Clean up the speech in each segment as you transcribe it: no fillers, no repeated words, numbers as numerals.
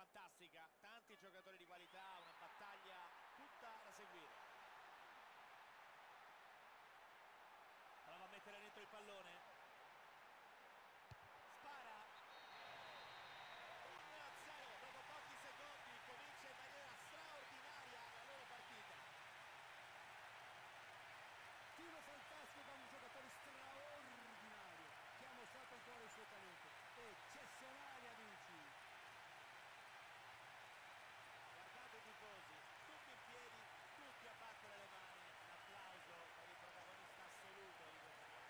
fantastica, tanti giocatori di qualità, una battaglia tutta da seguire. Prova a mettere dentro il pallone, spara, 1-0. Dopo pochi secondi comincia in maniera straordinaria la loro partita. Tiro fantastico da un giocatore straordinario che ha mostrato ancora il suo talento. Eccezionale, amici. Guardate i tifosi, tutti in piedi, tutti a battere le mani. Un applauso per il protagonista assoluto di questa gara.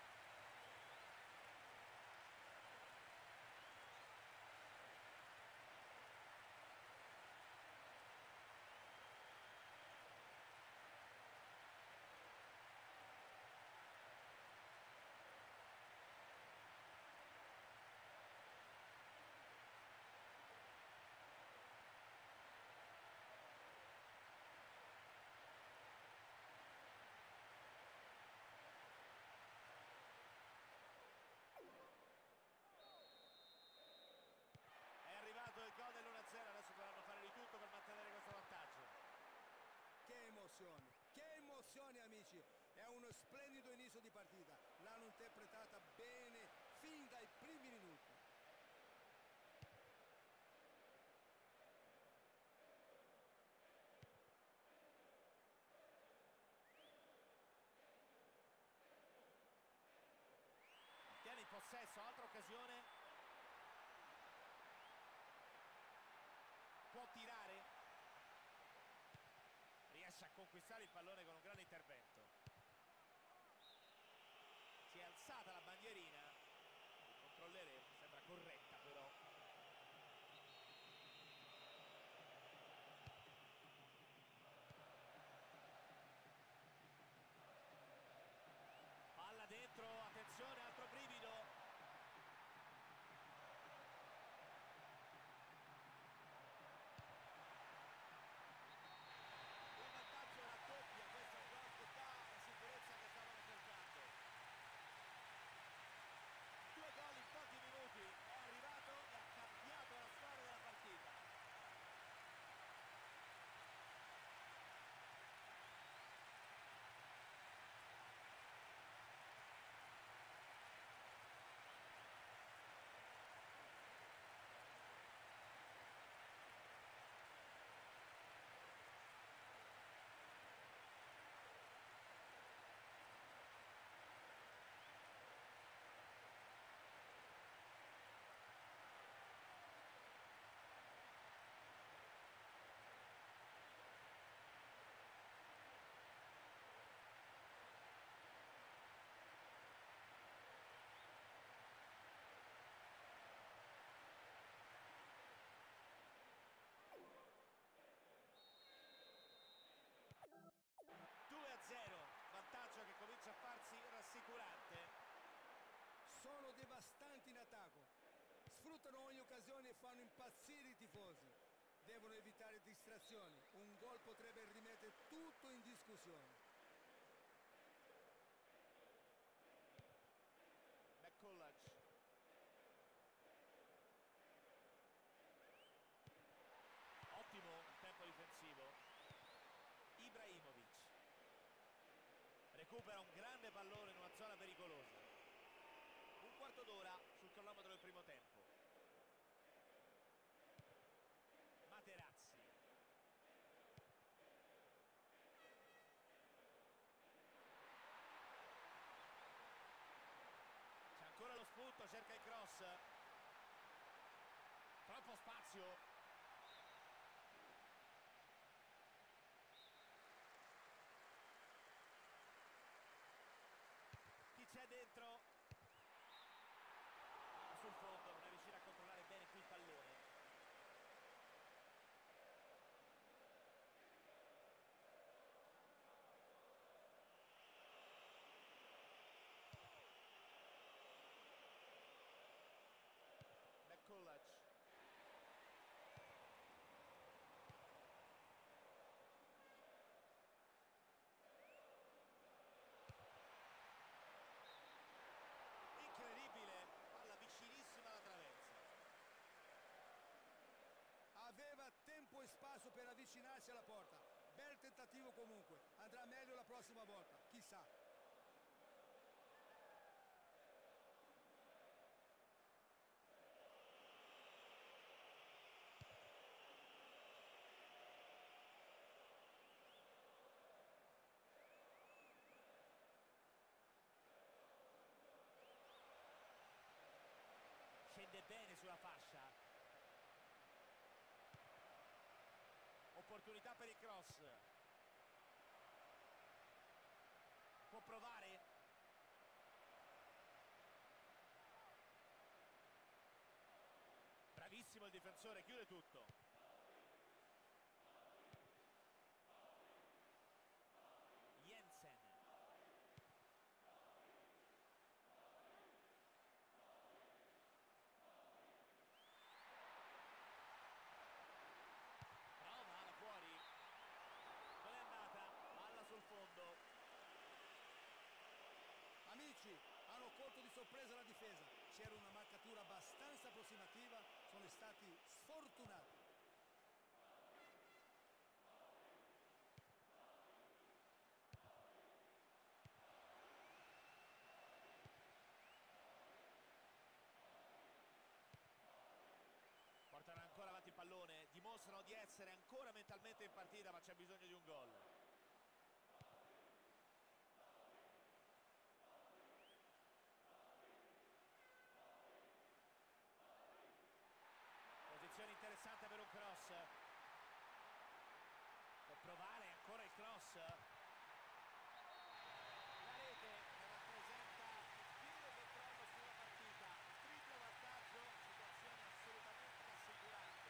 È arrivato il gol dell'1-0, adesso dovranno fare di tutto per mantenere questo vantaggio. Che emozione, amici. È uno splendido inizio di partita. L'hanno interpretata bene fin dai primi minuti. Tiene in possesso, altra occasione. Può tirare. Riesce a conquistare il pallone con un grande intervento. Si è alzata la bandierina. Il controlleremo, sembra corretta però. Palla dentro, attenzione, altro brivido. Raddoppia, questo è un gol che dà la sicurezza che stavano cercando. 2 gol in pochi minuti, è arrivato e ha cambiato la storia della partita. Vantaggio che comincia a farsi rassicurante. Sono devastanti in attacco. Sfruttano ogni occasione e fanno impazzire i tifosi. Devono evitare distrazioni. Un gol potrebbe rimettere tutto in discussione. McCulloch. Ottimo il tempo difensivo. Ibrahimovic. Recupera un grande pallone in una zona pericolosa. Un quarto d'ora sul cronometro del primo tempo. Materazzi. C'è ancora lo spunto, cerca il cross. Troppo spazio. Chi c'è dentro? Sul fondo non è riuscito a controllare bene qui il pallone. McCulloch. avvicinarsi alla porta. Bel tentativo comunque, andrà meglio la prossima volta, chissà. Scende bene sulla fascia. Opportunità per il cross. Può provare. Bravissimo il difensore, chiude tutto. Jensen. Prova da fuori. Non è andata. Palla sul fondo. Amici, hanno colto di sorpresa la difesa. C'era una marcatura abbastanza approssimativa, sono stati sfortunati. Portano ancora avanti il pallone, dimostrano di essere ancora mentalmente in partita, ma c'è bisogno di un gol. Posizione interessante per un cross. Può provare ancora il cross. La rete rappresenta il pieno controllo sulla partita. Triplo vantaggio, situazione assolutamente assicurante.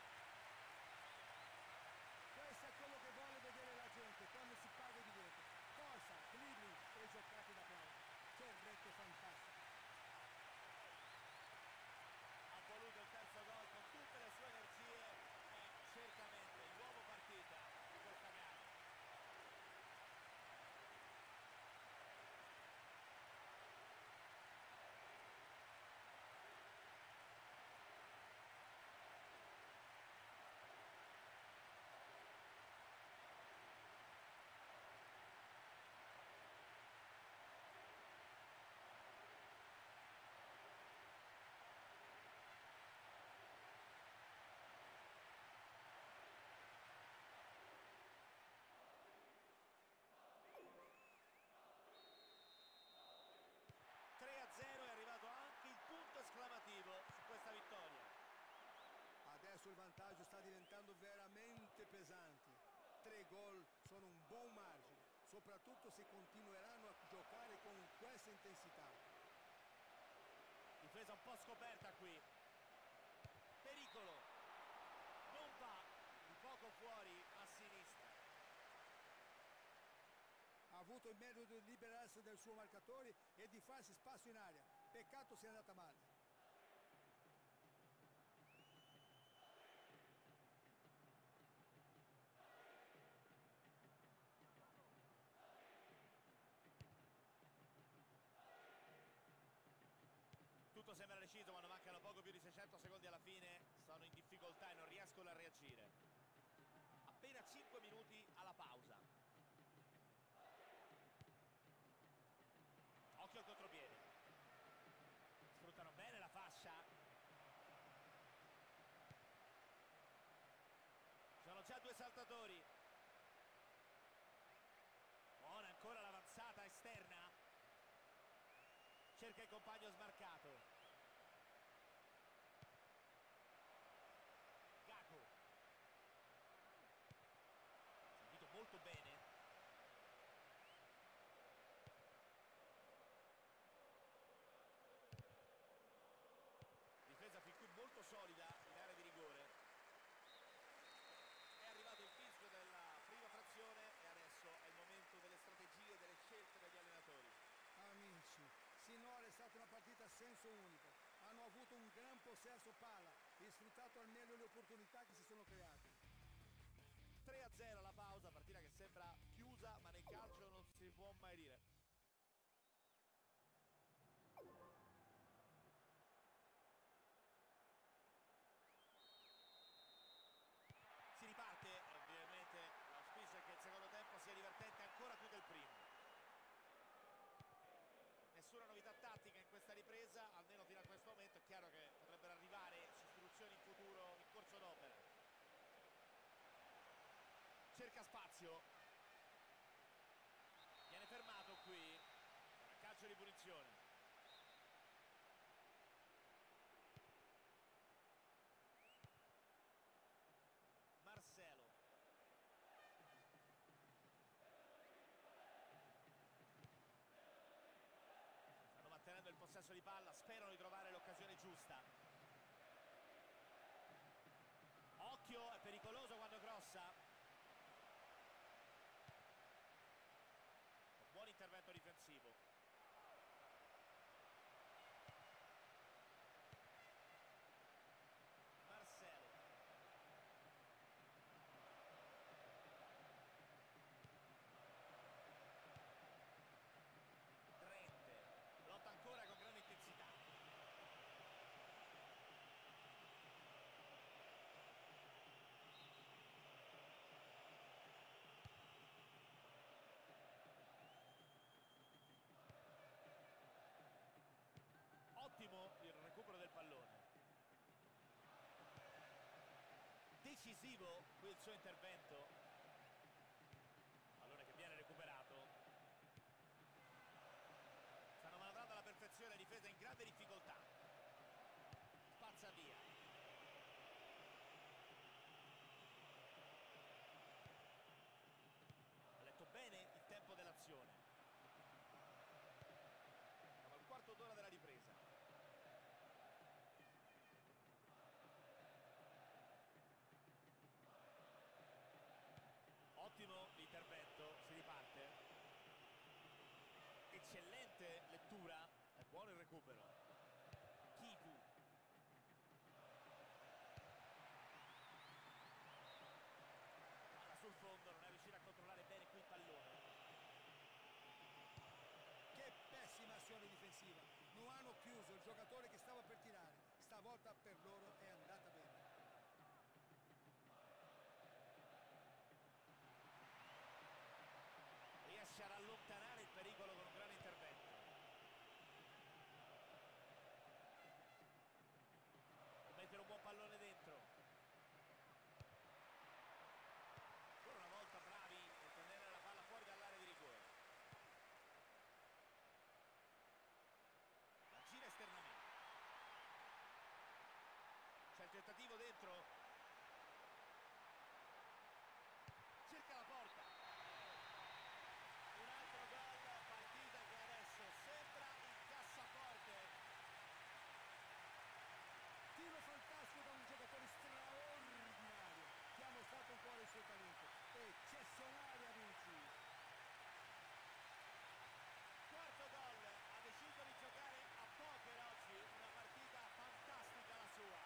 Questo è quello che vuole vedere la gente quando si parla di rete. Forza, dribbling e giocate da bravo. Che rete fantastica. Ha voluto il terzo gol con tutte le sue energie. È certamente l'uomo partita di questa gara. È arrivato anche il punto esclamativo su questa vittoria. Adesso il vantaggio sta diventando veramente pesante. 3 gol sono un buon margine, soprattutto se continueranno a giocare con questa intensità. Difesa un po' scoperta qui. Pericolo. Non va, di poco fuori a sinistra. Ha avuto il merito di liberarsi del suo marcatore e di farsi spazio in aria. Peccato sia andata male. Tutto sembra deciso quando mancano poco più di 600 secondi alla fine. Sono in difficoltà e non riescono a reagire. Appena 5 minuti alla pausa. Occhio al contropiede. Sfruttano bene la fascia. Sono già 2 saltatori. Buona ancora l'avanzata esterna. Cerca il compagno smarcato. Gago. Sentito molto bene. Difesa fin qui molto solida in area di rigore. È arrivato il fischio della prima frazione e adesso è il momento delle strategie, delle scelte degli allenatori. Amici, sinora è stata una partita a senso unico. Hanno avuto un gran possesso palla e sfruttato al meglio le opportunità che si sono create. 3-0 alla pausa, partita che sembra chiusa, ma nel calcio non si può mai dire. Si riparte, cerca spazio, viene fermato qui, calcio di punizione. Marcelo, stanno mantenendo il possesso di palla, sperano di trovare l'occasione giusta. Occhio, è pericoloso quando crossa. Un buon intervento difensivo. Marcelo, Drente, lotta ancora con grande intensità. Ottimo il recupero del pallone. Decisivo qui il suo intervento. Pallone che viene recuperato. Stanno manovrando alla perfezione, difesa in grande difficoltà. Spazza via. Ha letto bene il tempo dell'azione. Siamo al quarto d'ora della ripresa. Ottimo l'intervento, si riparte. Eccellente lettura, è buono il recupero. Kivu. Palla sul fondo, non è riuscito a controllare bene qui il pallone. Che pessima azione difensiva, non hanno chiuso il giocatore che stava per tirare, stavolta per loro è andata bene. Riesce ad allontanare il pericolo con un grande intervento. Può mettere un buon pallone dentro. Ancora una volta bravi nel tenere la palla fuori dall'area di rigore. La gira esternamente. C'è il tentativo dentro. Cerca la porta. Un altro gol, partita che adesso sembra in cassaforte. Tiro fantastico da un giocatore straordinario che ha mostrato un po' il suo talento. Eccezionale Amici. Quarto gol, ha deciso di giocare a poker oggi, una partita fantastica la sua.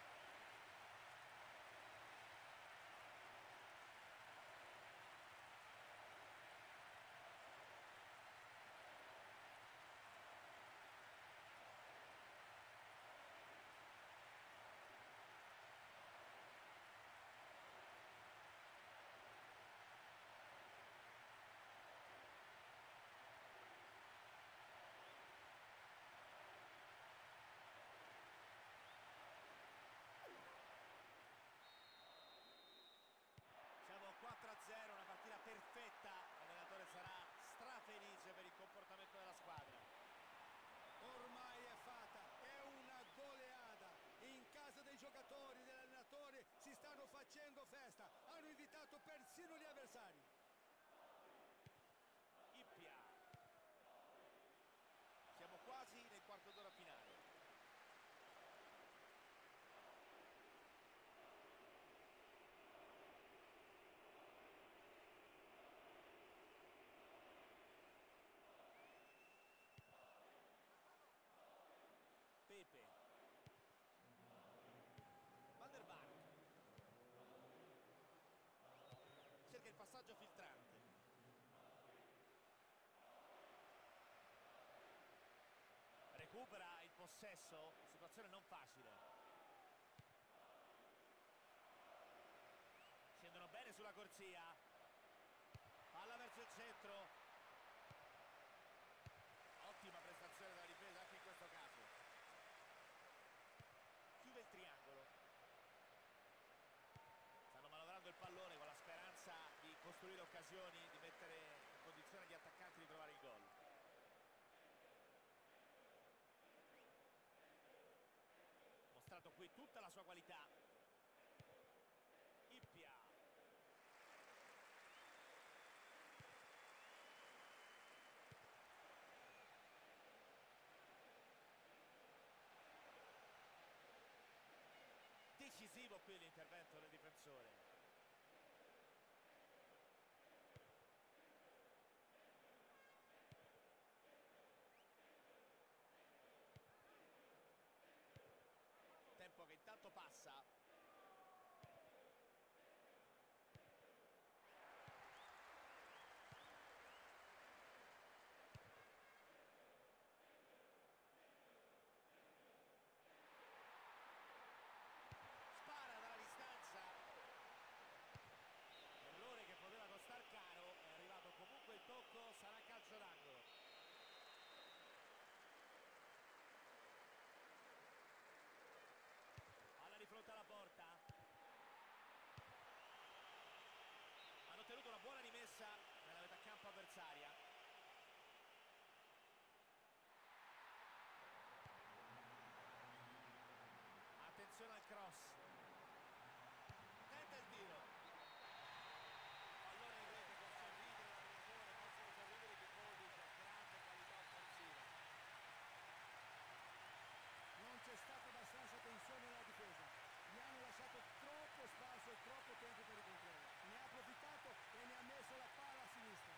Siamo 4-0, una partita perfetta, l'allenatore sarà strafelice per il comportamento della squadra. Ormai è fatta, è una goleada. In casa dei giocatori, dell'allenatore si stanno facendo festa, hanno invitato persino gli avversari. Ippia. Siamo quasi nel quarto d'ora finale. Pepe. Van der Vaart. Cerca il passaggio filtrante. Recupera il possesso, situazione non facile. Scendono bene sulla corsia. Palla verso il centro. Ottima prestazione della difesa anche in questo caso. Chiude il triangolo. Stanno manovrando il pallone con la speranza di costruire occasioni, di mettere in condizione gli attaccanti di trovare il gol. Mostrato qui tutta la sua qualità. Ippia. Decisivo qui l'intervento del difensore. Tempo che intanto passa. Spara dalla distanza. Errore che poteva costar caro. È arrivato comunque il tocco, sarà calcio d'angolo. Palla di fronte alla porta. Hanno ottenuto una buona rimessa nella metà campo avversaria. Attenzione al cross. Tenta il tiro. Pallone in rete con sorridere la televisione, possono sorridere i tifosi, c'è grande qualità offensiva. Non c'è stata abbastanza tensione nella difesa. Gli hanno lasciato troppo spazio e troppo tempo per i controlli. Ne ha approfittato e ne ha messo la palla a sinistra.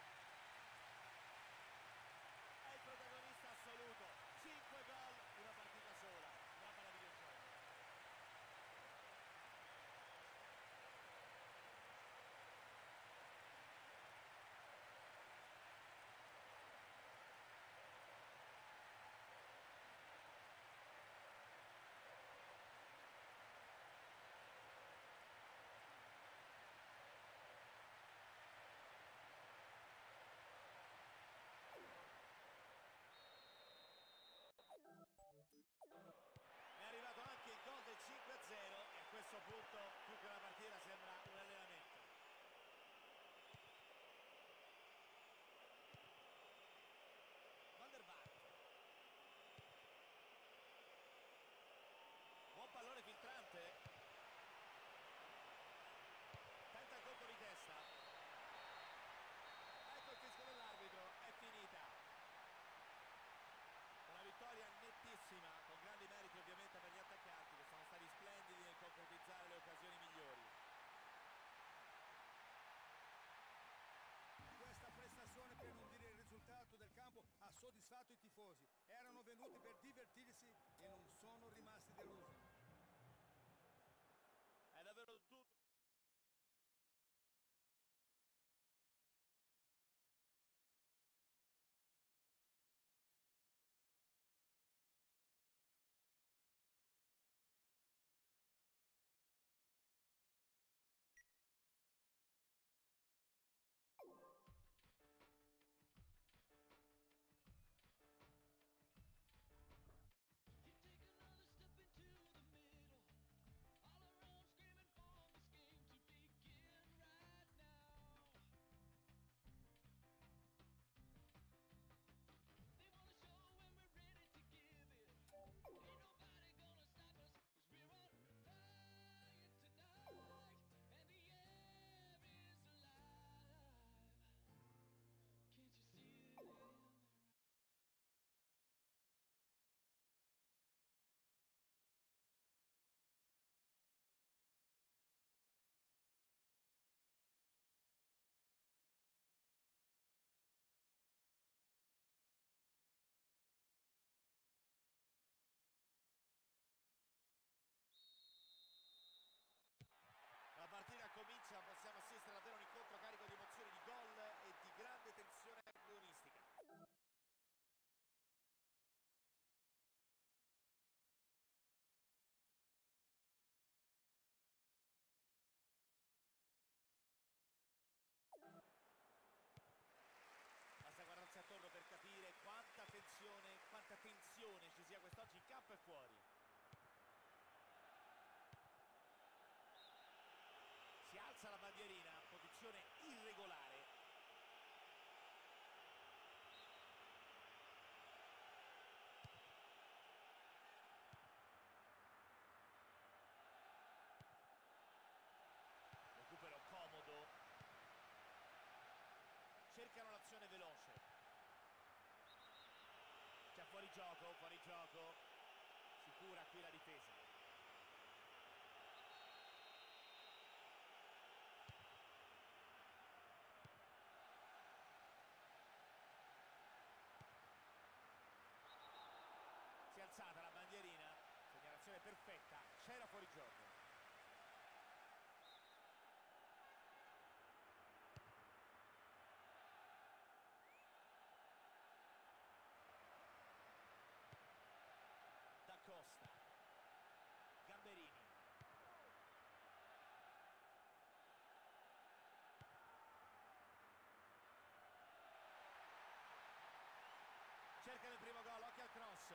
È il protagonista assoluto. 5 gol, una partita sola. Brava la videogioco. È arrivato anche il gol del 5-0 e a questo punto più che una partita sembra un allenamento. Van der Vaart. Buon pallone filtrante. Tenta il colpo di testa. Ecco il fischio dell'arbitro, è finita. Una vittoria nettissima, con grandi meriti ovviamente per gli attaccanti che sono stati splendidi nel concretizzare le occasioni migliori. Questa prestazione, per non dire il risultato del campo, ha soddisfatto i tifosi. Erano venuti per divertirsi e non sono rimasti delusi. È davvero tutto. You take another step into fuori gioco. Sicura qui la difesa. Si è alzata la bandierina, segnalazione perfetta, c'era fuori gioco. Da Costa, Gamberini. Cerca il primo gol, occhio al cross.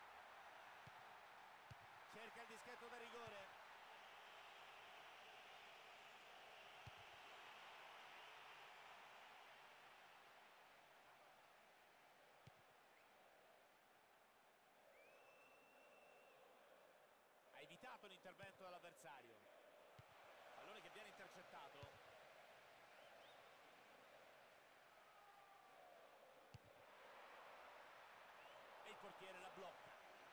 Cerca il dischetto da rigore. Ha evitato l'intervento dell'avversario. Pallone che viene intercettato. E il portiere la blocca.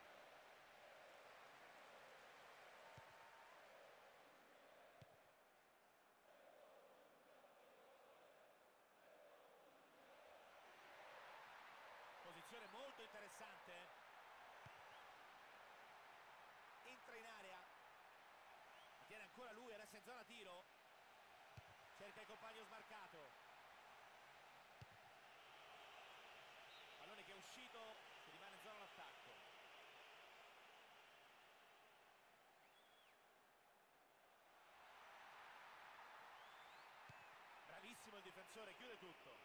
Posizione molto interessante. Entra in area. La tiene ancora lui, adesso è in zona tiro. Cerca il compagno smarcato. Pallone che è uscito, si rimane in zona d'attacco. Bravissimo il difensore, chiude tutto.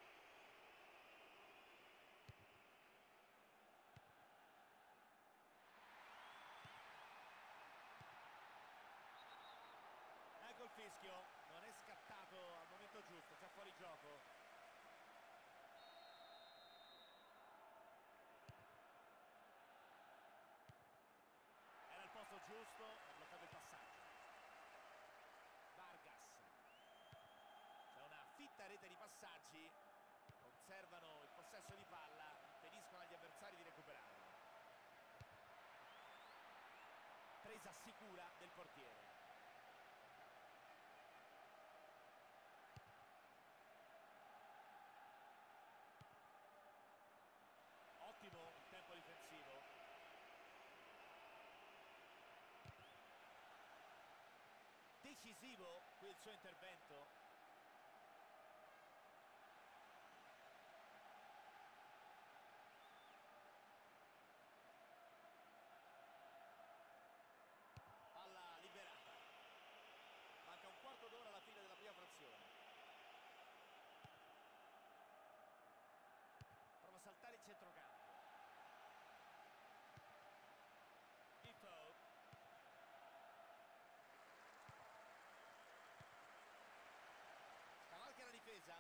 Ecco il fischio, non è scattato al momento giusto, c'è fuori gioco. Era al posto giusto, ha bloccato il passaggio. Vargas. C'è una fitta rete di passaggi, conservano il possesso di palla, impediscono agli avversari di recuperarlo. Presa sicura del portiere. Ottimo il tempo difensivo. Decisivo qui il suo intervento. Palla liberata. Manca un quarto d'ora alla fine della prima frazione. Prova a saltare il centrocampo. Defoe. Scavalca la difesa.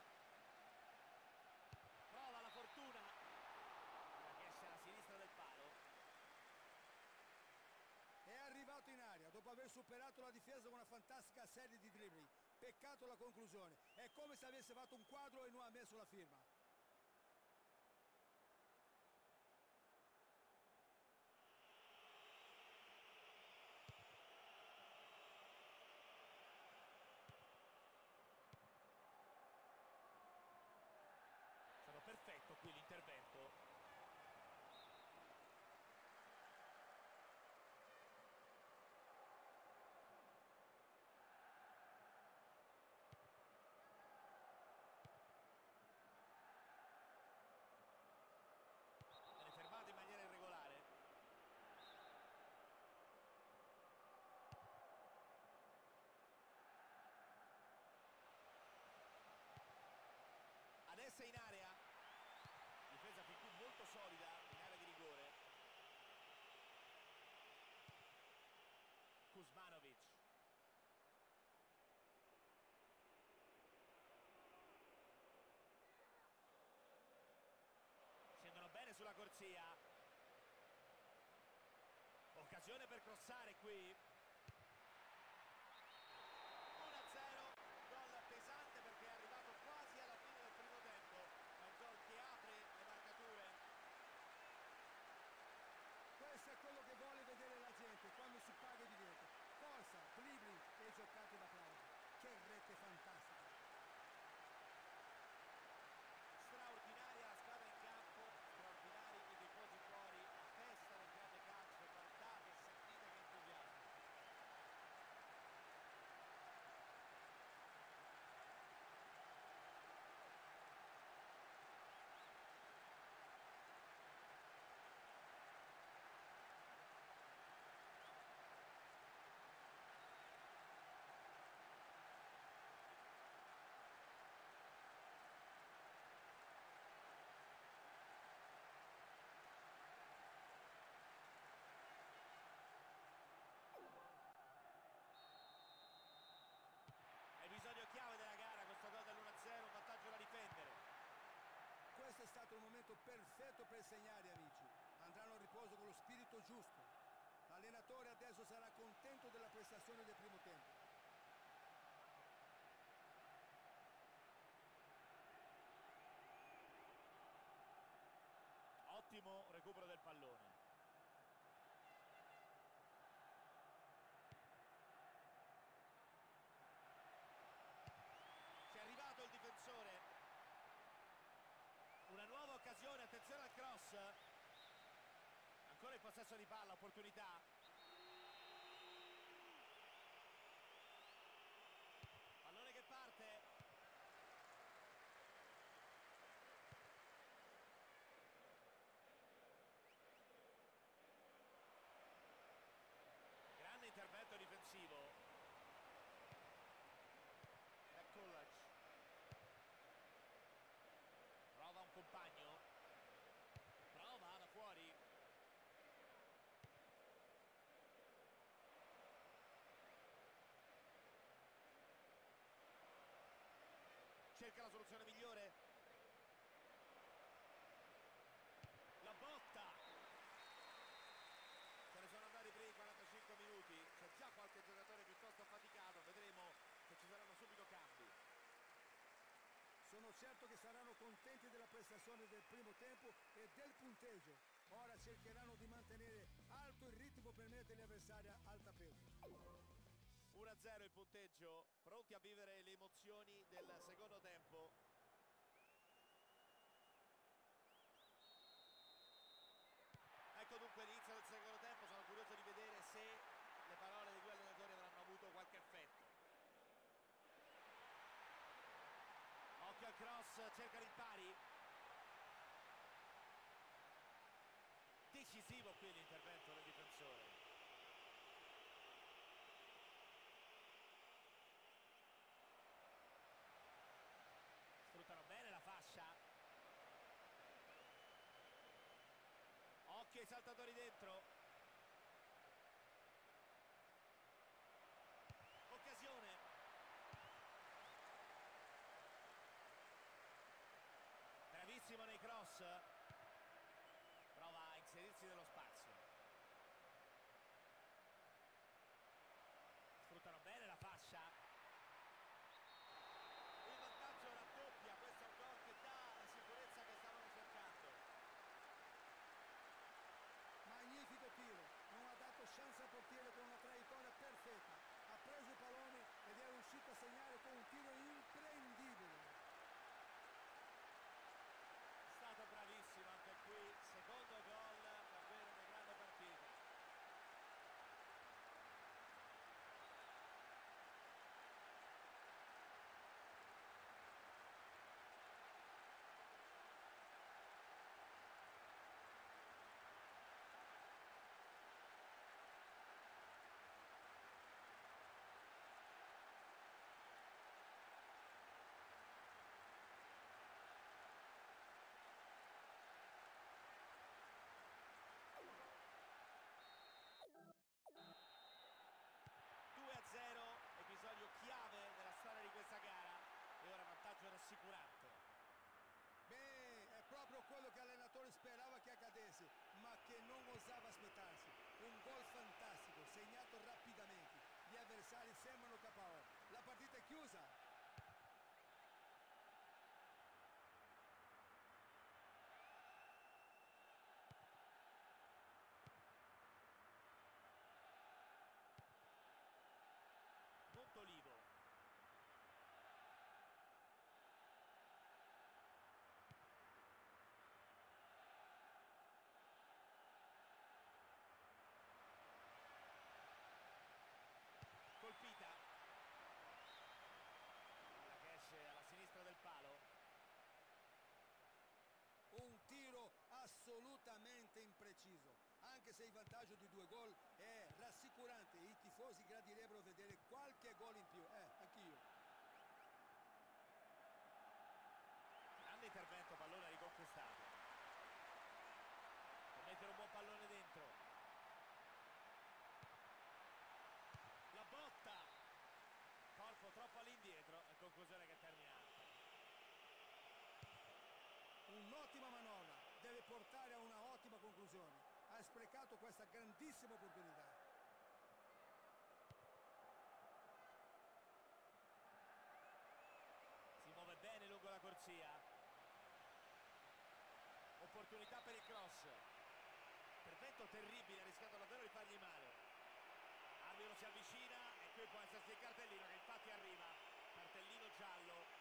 Prova la fortuna. Ora che esce alla sinistra del palo. È arrivato in area dopo aver superato la difesa con una fantastica serie di dribbling. Peccato la conclusione. È come se avesse fatto un quadro e non ha messo la firma. Stato perfetto qui l'intervento. Viene fermato in maniera irregolare. Adesso è in area. Difesa fin qui molto solida in area di rigore. Kuzmanovic. Scendono bene sulla corsia. Occasione per crossare qui. 1-0, gol pesante perché è arrivato quasi alla fine del primo tempo. È un gol che apre le marcature. perfetto per segnare, amici. Andranno a riposo con lo spirito giusto. L'allenatore adesso sarà contento della prestazione del primo tempo. Ottimo recupero del pallone. Ci è arrivato il difensore. Una nuova occasione, attenzione al cross. Ancora il possesso di palla, opportunità. Pallone che parte. Grande intervento difensivo. E Kullac. Prova un compagno. Prova da fuori. Cerca la soluzione migliore. La botta. Se ne sono andati i primi 45 minuti. C'è già qualche giocatore piuttosto affaticato. Vedremo se ci saranno subito cambi. Sono certo che saranno contenti della prestazione del primo tempo e del punteggio. Ora cercheranno di mantenere alto il ritmo per mettere gli avversari al tappeto. 1-0 il punteggio, pronti a vivere le emozioni del secondo tempo. Ecco dunque l'inizio del secondo tempo, sono curioso di vedere se le parole dei due allenatori avranno avuto qualche effetto. Occhio al cross, cerca l'impari. Decisivo qui l'intervento del difensore. Sfruttano bene la fascia. Occhio ai saltatori dentro. Occasione. Bravissimo nei cross. Prova a inserirsi nello spazio. Sfruttano bene la fascia. Il vantaggio raddoppia, questo è un gol che dà la sicurezza che stavano cercando. Magnifico tiro, non ha dato chance al portiere con una traiettoria perfetta. Ha preso il pallone ed è riuscito a segnare con un tiro imprendibile. È stato bravissimo anche qui, secondo gol, davvero una grande partita. Episodio chiave nella storia di questa gara e ora vantaggio rassicurante. Beh, è proprio quello che l'allenatore sperava che accadesse, ma che non osava aspettarsi. Un gol fantastico, segnato rapidamente. Gli avversari sembrano KO. La partita è chiusa. Montolivo. Colpita. Palla che esce alla sinistra del palo. Un tiro assolutamente impreciso, anche se il vantaggio di 2 gol è rassicurante. I tifosi gradirebbero vedere qualche gol in più, anch'io. Grande intervento, pallone riconquistato. Può mettere un buon pallone dentro. La botta. Corpo troppo all'indietro e conclusione che termina. Un'ottima manovra, portare a una ottima conclusione. Ha sprecato questa grandissima opportunità. Si muove bene lungo la corsia. Opportunità per il cross. Intervento terribile, ha rischiato davvero di fargli male. Arbitro si avvicina e qui può esserci il cartellino, che infatti arriva. Cartellino giallo.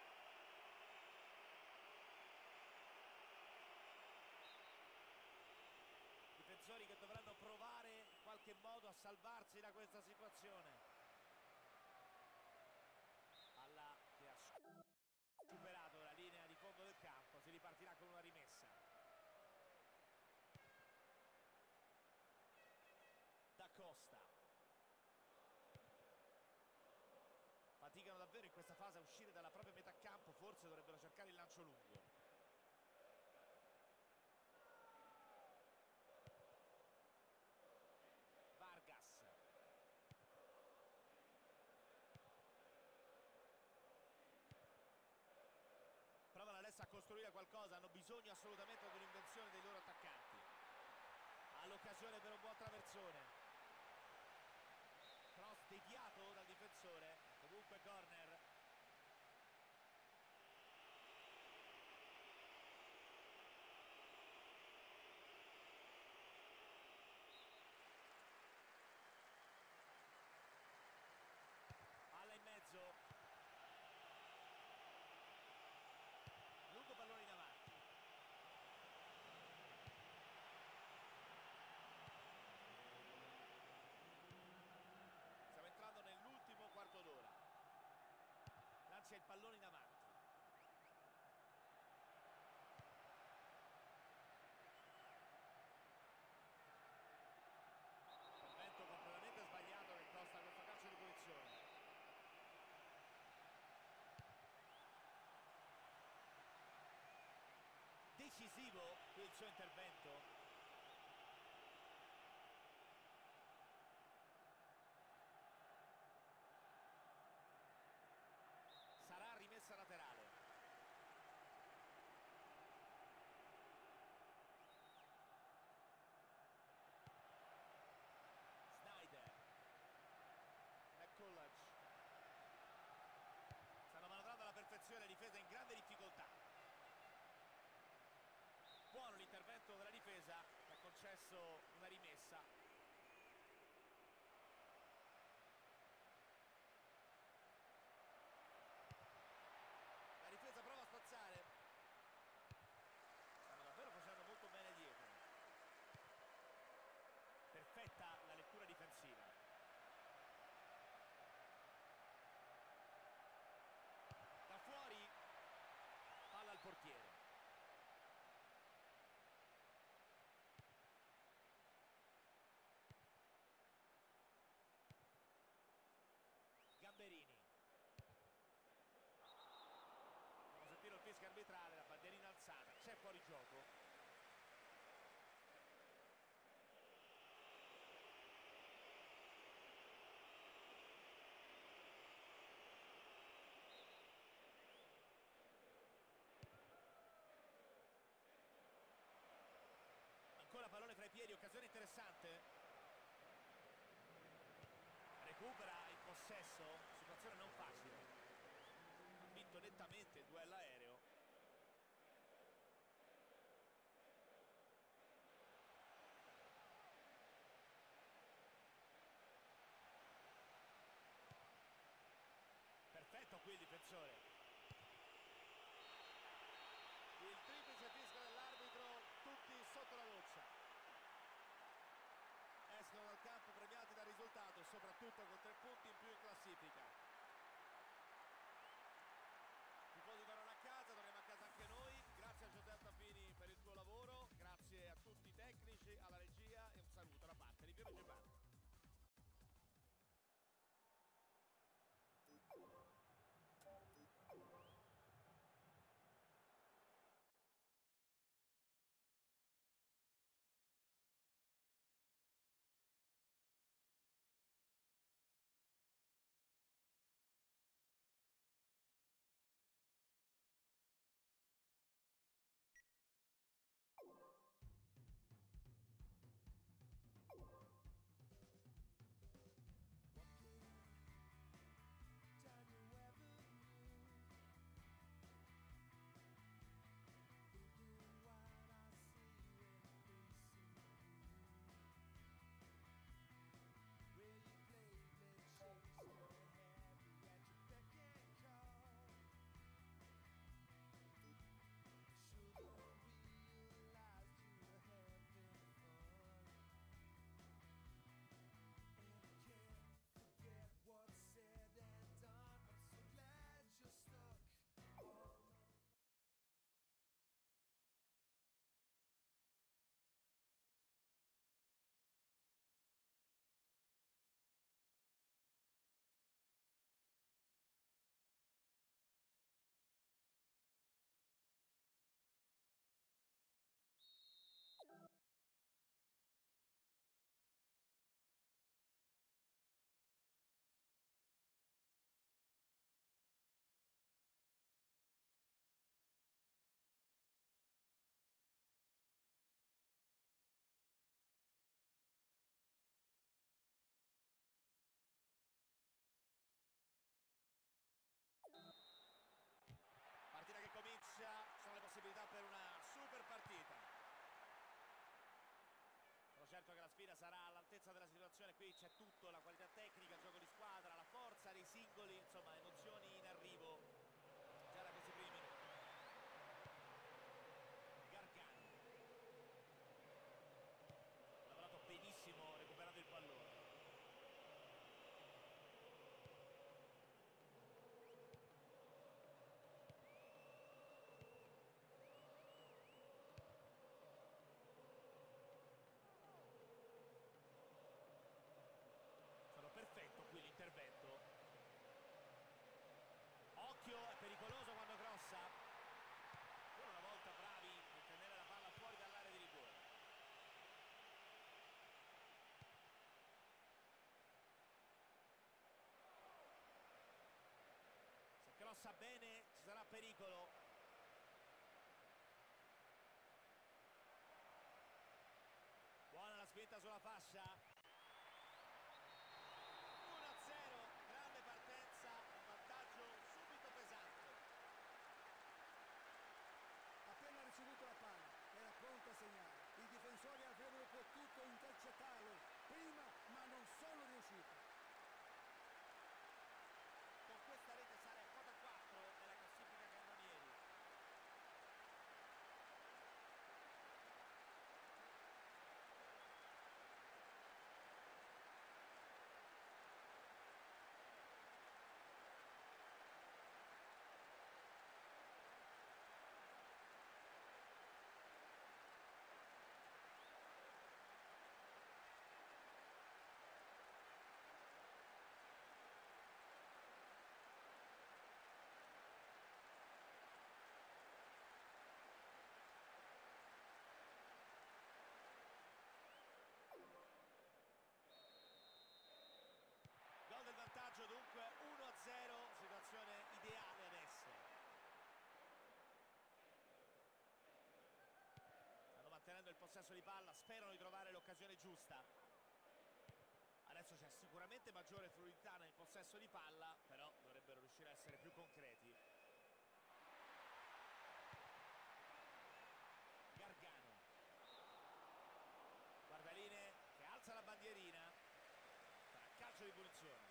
Difensori che dovranno provare in qualche modo a salvarsi da questa situazione. Palla che ha superato la linea di fondo del campo, si ripartirà con una rimessa. Da Costa. Faticano davvero in questa fase a uscire dalla propria metà campo, forse dovrebbero cercare il lancio lungo. Vargas. Provano adesso a costruire qualcosa, hanno bisogno assolutamente di un'invenzione dei loro attaccanti. Ha l'occasione per un buon traversone. Cross deviato dal difensore, comunque corner. Palla in mezzo. Lungo pallone in avanti. Stiamo entrando nell'ultimo quarto d'ora. Lancia il pallone in avanti. Intervento completamente sbagliato che costa questo calcio di punizione. Decisivo qui il suo intervento. Sarà rimessa laterale. Snyder. McCulloch. Stanno manovrando alla perfezione, difesa in grande difficoltà. Buono l'intervento della difesa che ha concesso una rimessa. La difesa prova a spazzare. Stanno davvero facendo molto bene dietro. Perfetta la lettura difensiva. Da fuori, palla al portiere. Gamberini. Andiamo a sentire il fischio arbitrale, la bandierina alzata, c'è fuori gioco. Ancora pallone fra i piedi, occasione interessante. Recupera il possesso, situazione non facile. Ha vinto nettamente il duello aereo. Perfetto qui il difensore. Il triplice fischio dell'arbitro, tutti sotto la doccia. Escono dal campo premiati dal risultato e soprattutto con 3 punti in più in classifica. Tifosi tornano a casa, torniamo a casa anche noi. Grazie a Giuseppe Affini per il suo lavoro, grazie a tutti i tecnici, alla regia e un saluto da parte di Piero Giovanni. certo che la sfida sarà all'altezza della situazione, qui c'è tutto, la qualità tecnica, il gioco di squadra, la forza dei singoli, insomma emozioni in arrivo già da questi primi minuti. Gargano ha lavorato benissimo recuperando il pallone. Perfetto qui l'intervento. Occhio, è pericoloso quando crossa. Ancora una volta bravi nel tenere la palla fuori dall'area di rigore. Se crossa bene ci sarà pericolo. Buona la spinta sulla fascia. Appena ricevuto la palla era pronto a segnare, i difensori avrebbero potuto intercettarlo prima ma non sono riusciti. Con questa rete sale a quota 4 nella classifica cannonieri. Gol del vantaggio dunque 1-0, situazione ideale adesso. Stanno mantenendo il possesso di palla, sperano di trovare l'occasione giusta. Adesso c'è sicuramente maggiore fluidità nel possesso di palla, però dovrebbero riuscire a essere più concreti. Gargano. Guardaline che alza la bandierina. Calcio di punizione.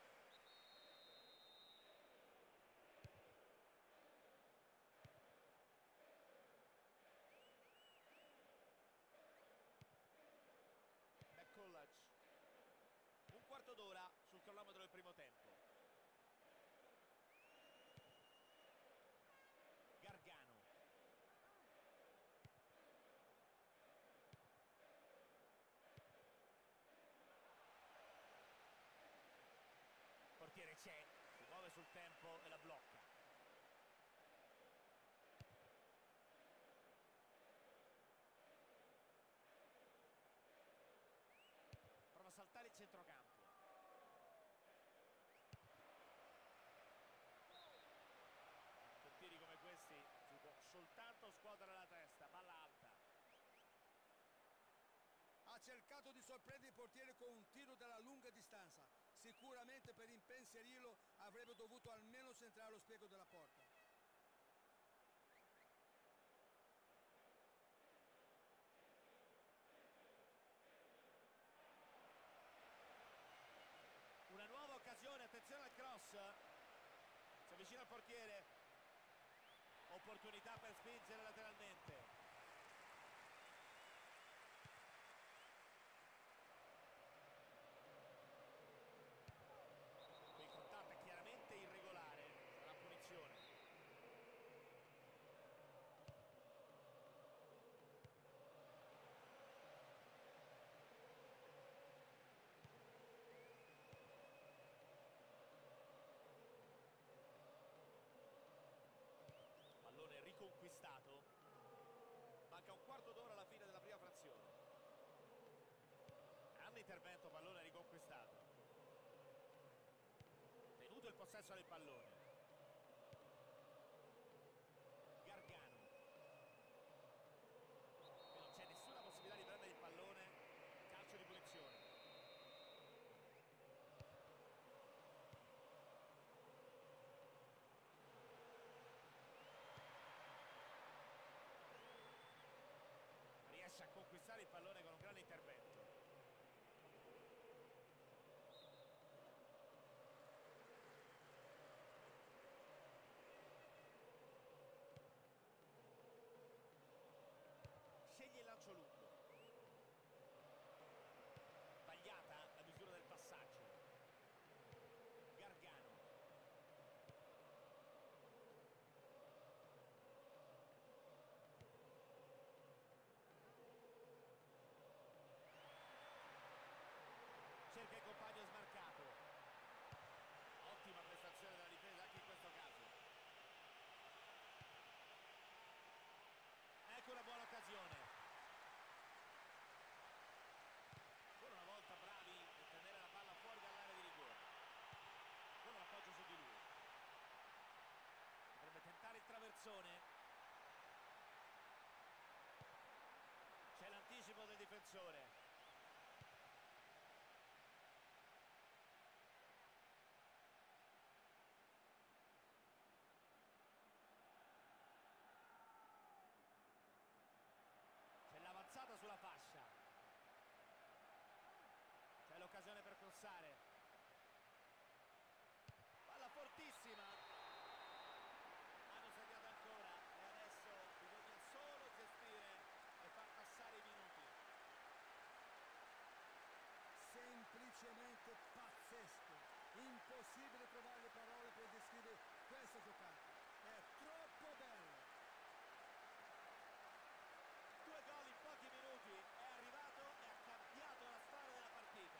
McCullage. Un quarto d'ora sul cronometro del primo tempo. Gargano. Il portiere c'è, si muove sul tempo e la blocca. Prova a saltare il centrocampo. Con tiri come questi si può soltanto scuotere la testa, palla alta. Ha cercato di sorprendere il portiere con un tiro dalla lunga distanza. Sicuramente per impensierirlo avrebbe dovuto almeno centrare lo specchio della porta. Una nuova occasione, attenzione al cross. Si avvicina al portiere. Opportunità per spingere lateralmente. Il contatto è chiaramente irregolare, sarà punizione. Pallone riconquistato. Manca un quarto d'ora alla fine della prima frazione. Grande intervento, pallone riconquistato. Tenuto il possesso del pallone. Gargano. E non c'è nessuna possibilità di prendere il pallone. Calcio di punizione. Riesce a conquistare il pallone con un grande intervento. difensore. C'è l'avanzata sulla fascia, c'è l'occasione per crossare, palla fortissima, hanno segnato ancora e adesso bisogna solo gestire e far passare i minuti. Semplicemente pazzesco, impossibile trovare le parole per descrivere questa giocata, è troppo bello. Due gol in pochi minuti, è arrivato e ha cambiato la storia della partita.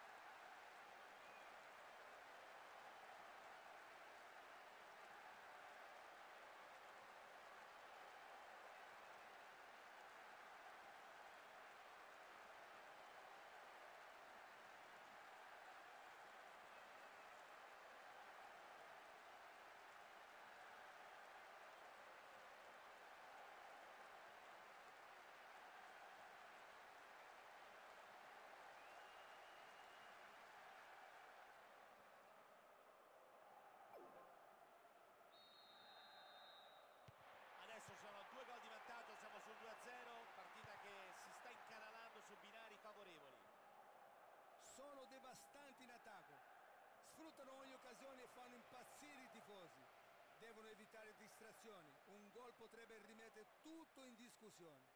Adesso sono due gol di vantaggio, siamo sul 2-0, partita che si sta incanalando su binari favorevoli. Sono devastanti in attacco, sfruttano ogni occasione e fanno impazzire i tifosi. Devono evitare distrazioni, un gol potrebbe rimettere tutto in discussione.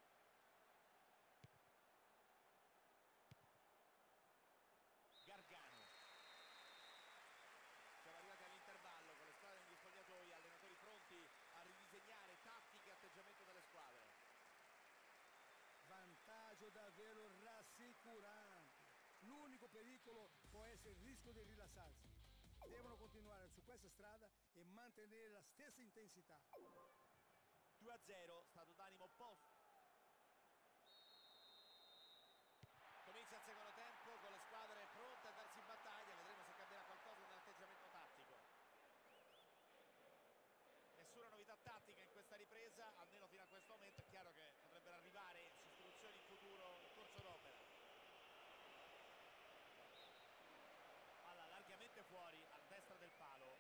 Gargano. Siamo arrivati all'intervallo con le squadre negli spogliatoi, allenatori pronti a ridisegnare tattica e atteggiamento delle squadre. Vantaggio davvero rassicurante. L'unico pericolo può essere il rischio di rilassarsi. Devono continuare su questa strada e mantenere la stessa intensità. 2-0, stato d'animo opposto. Comincia il secondo tempo con le squadre pronte a darsi in battaglia, vedremo se cambierà qualcosa nell'atteggiamento tattico. Nessuna novità tattica in questa ripresa, almeno fino a questo momento. È chiaro che potrebbero arrivare sostituzioni in futuro in corso d'opera. Palla largamente fuori a destra del palo.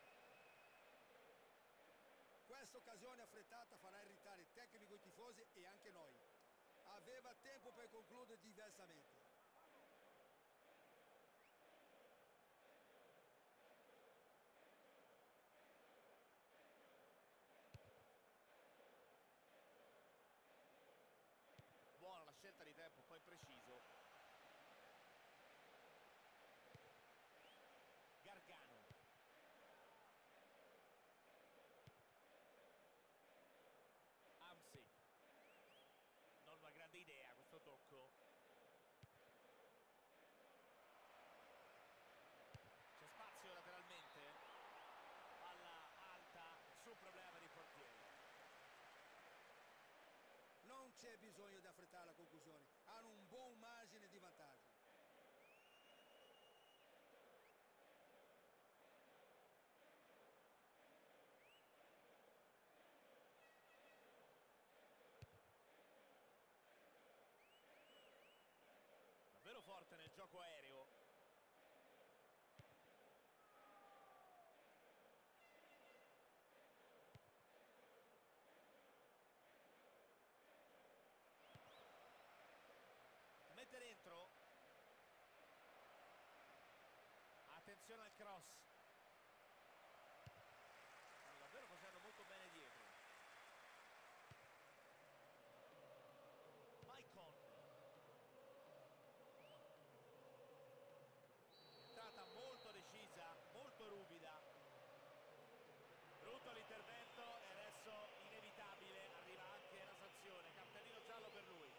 Questa occasione affrettata farà irritare il tecnico, i tifosi e anche noi. Aveva tempo per concludere diversamente. Buona la scelta di tempo, un po' impreciso. Gargano. Amsic. Non una grande idea questo tocco. C'è spazio lateralmente. Palla alta, nessun problema per il portiere. Non c'è bisogno di affrettare la conclusione, hanno un buon margine di vantaggio. Davvero forte nel gioco aereo. La mette dentro. Attenzione al cross. Stanno davvero facendo molto bene dietro. Maicon. Entrata molto decisa, molto ruvida. Brutto l'intervento e adesso inevitabile arriva anche la sanzione. Cartellino giallo per lui.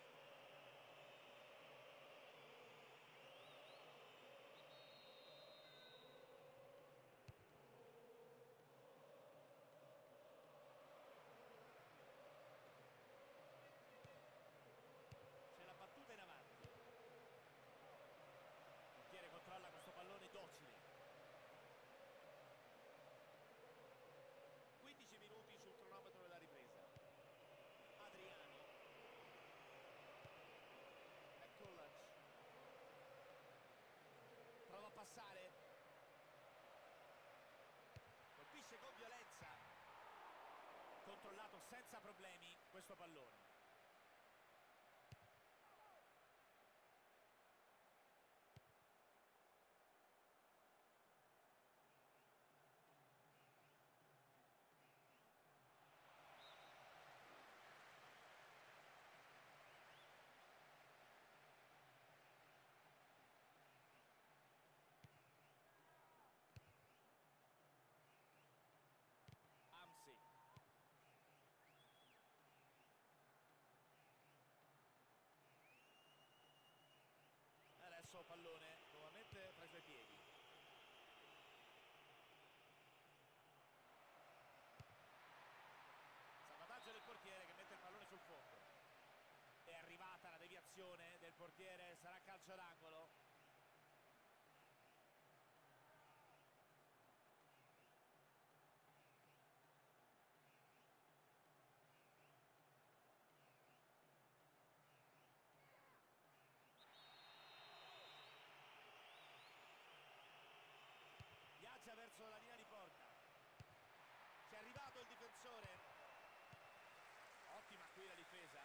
senza problemi questo pallone. Hamsik. Adesso pallone nuovamente tra i suoi piedi. Salvataggio del portiere che mette il pallone sul fondo. È arrivata la deviazione del portiere, sarà calcio d'angolo. Viaggia verso la linea di porta. Ci è arrivato il difensore. Ottima qui la difesa.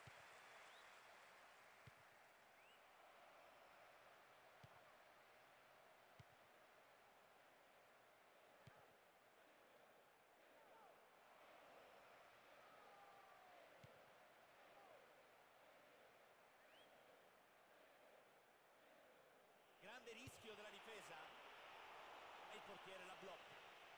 Grande rischio della difesa e il portiere la blocca.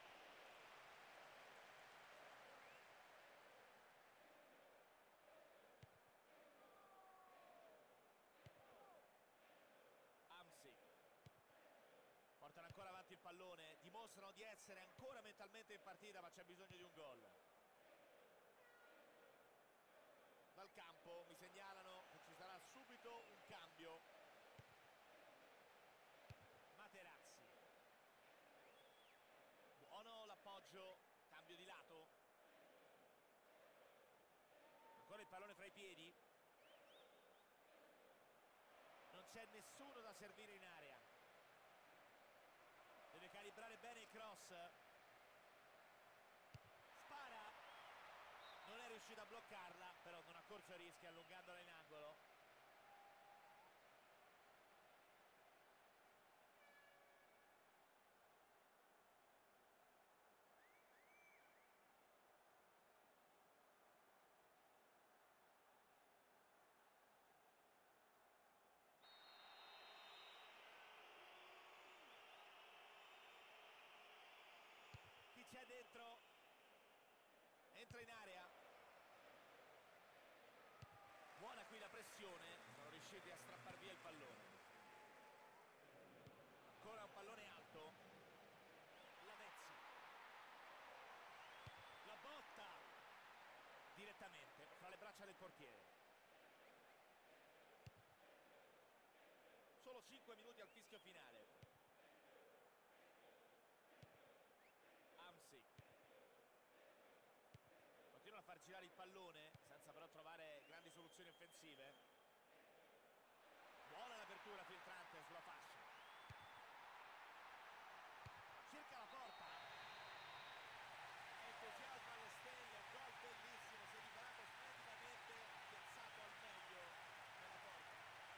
Hamsik. Portano ancora avanti il pallone, dimostrano di essere ancora mentalmente in partita, ma c'è bisogno di un gol. Dal campo mi segnalano che ci sarà subito un cambio. Materazzi. Buono l'appoggio, cambio di lato. Ancora il pallone fra i piedi. Non c'è nessuno da servire in area. Deve calibrare bene il cross. Spara. Non è riuscito a bloccarla, però non ha corso rischi allungandola in angolo. Chi c'è dentro? Entra in area. Buona qui la pressione, sono riusciti a strappar via il pallone. Ancora un pallone alto. Lavezzi. La botta direttamente fra le braccia del portiere. Solo 5 minuti al fischio finale. Hamsik. Continua a far girare il pallone senza però trovare grandi soluzioni offensive. Buona l'apertura filtrante sulla fascia. Cerca la porta. Entusiasmo alle stelle, gol bellissimo, si è liberato splendidamente, ha piazzato al meglio nella porta.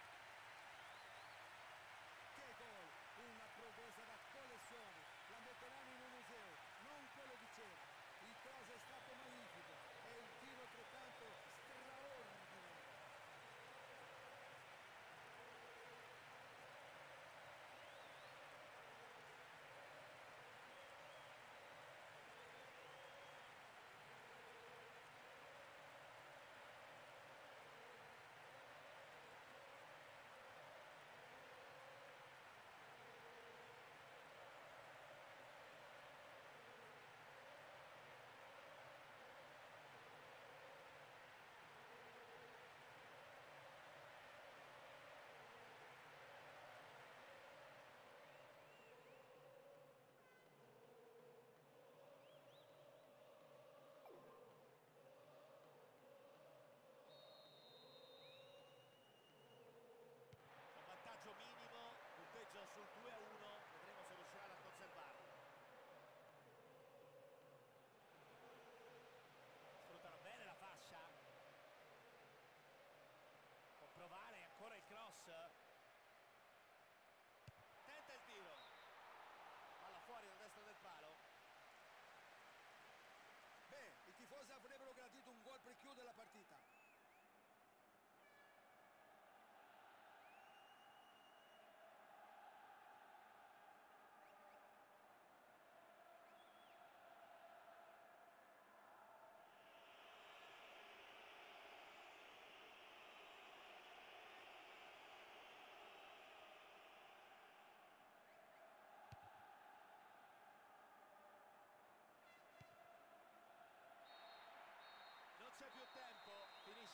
Che gol! Una provesa da collezione. La metteranno in un museo, non quello di cera. Il cross è stato magnifico e il tiro altrettanto straordinario.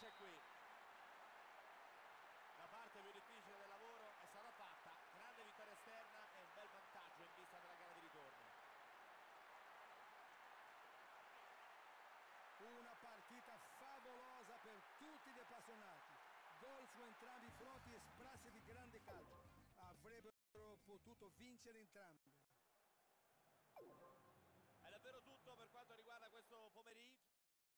c'è qui. La parte più difficile del lavoro è stata fatta, grande vittoria esterna e un bel vantaggio in vista della gara di ritorno. Una partita favolosa per tutti gli appassionati. Gol su entrambi i fronti e sprassi di grande calcio. Avrebbero potuto vincere entrambi. È davvero tutto per quanto riguarda questo pomeriggio.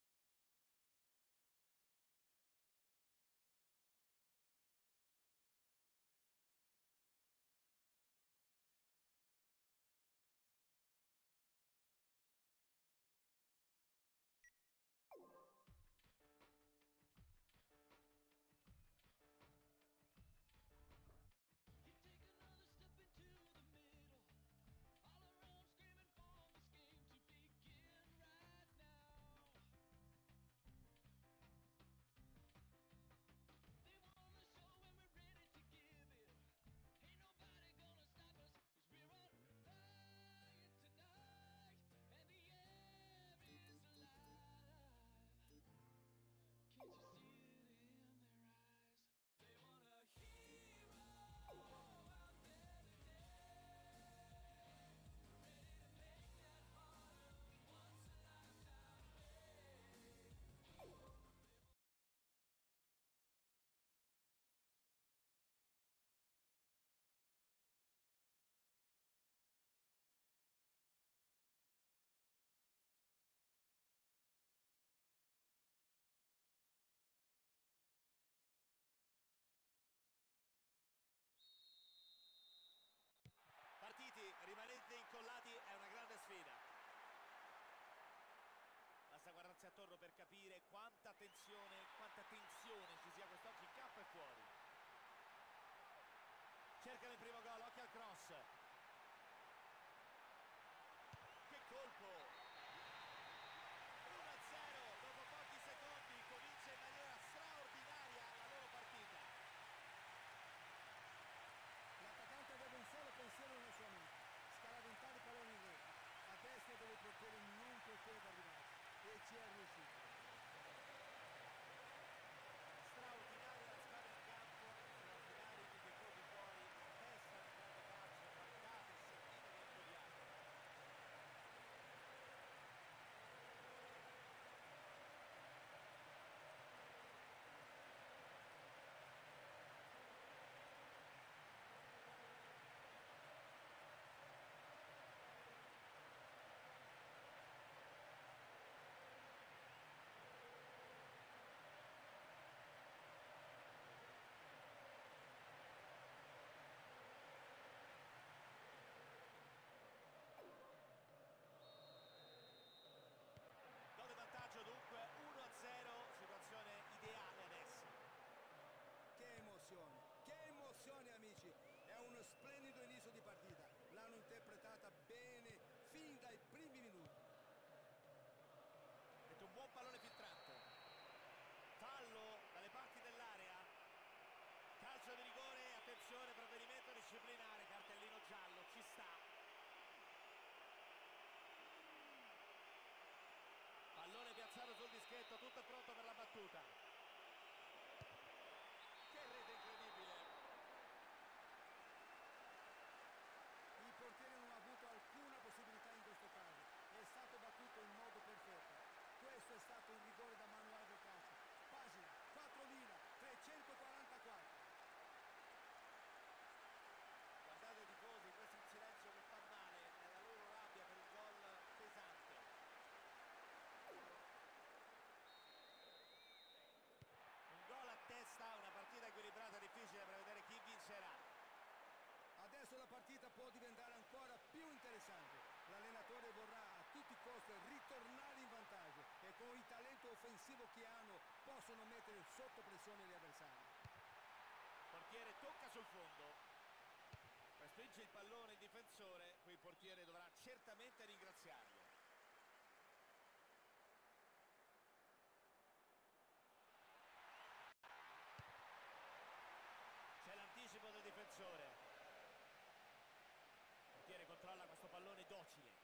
Partiti, rimanete incollati, è una grande sfida. Basta guardarsi attorno per capire quanta tensione ci sia quest'oggi in campo e fuori. Cercano il primo gol, occhio al cross. Che colpo! 1-0, dopo pochi secondi comincia in maniera straordinaria la loro partita. L'attaccante aveva un solo pensiero nella sua mente: scaraventare il pallone in rete, a destra dove il portiere non poteva arrivare, e ci è riuscito. Straordinaria la squadra in campo, straordinari i tifosi fuori, testa nel grande calcio, guardate e sentite che entusiasmo. Gol di vantaggio dunque 1-0, situazione ideale adesso. Che emozione amici! È uno splendido inizio di partita. L'hanno interpretata bene fin dai primi minuti. Mette un buon pallone filtrante. Fallo dalle parti dell'area. Calcio di rigore, attenzione, provvedimento disciplinare, cartellino giallo, ci sta. Pallone piazzato sul dischetto, tutto è pronto per la battuta. Che rete incredibile! Il portiere non ha avuto alcuna possibilità in questo caso. È stato battuto in modo perfetto. Questo è stato un rigore da manuale del calcio. Pagina 4344. Guardate i tifosi, questo è un silenzio che fa male, nella loro rabbia per il gol pesante. Un gol a testa, una partita equilibrata, difficile prevedere chi vincerà. Adesso la partita può diventare ancora più interessante. L'allenatore vorrà a tutti i costi ritornare in vantaggio e con il talento offensivo che hanno possono mettere sotto pressione gli avversari. Portiere tocca sul fondo. Respinge il pallone il difensore, qui il portiere dovrà certamente ringraziarlo. C'è l'anticipo del difensore. Il portiere controlla questo pallone docile.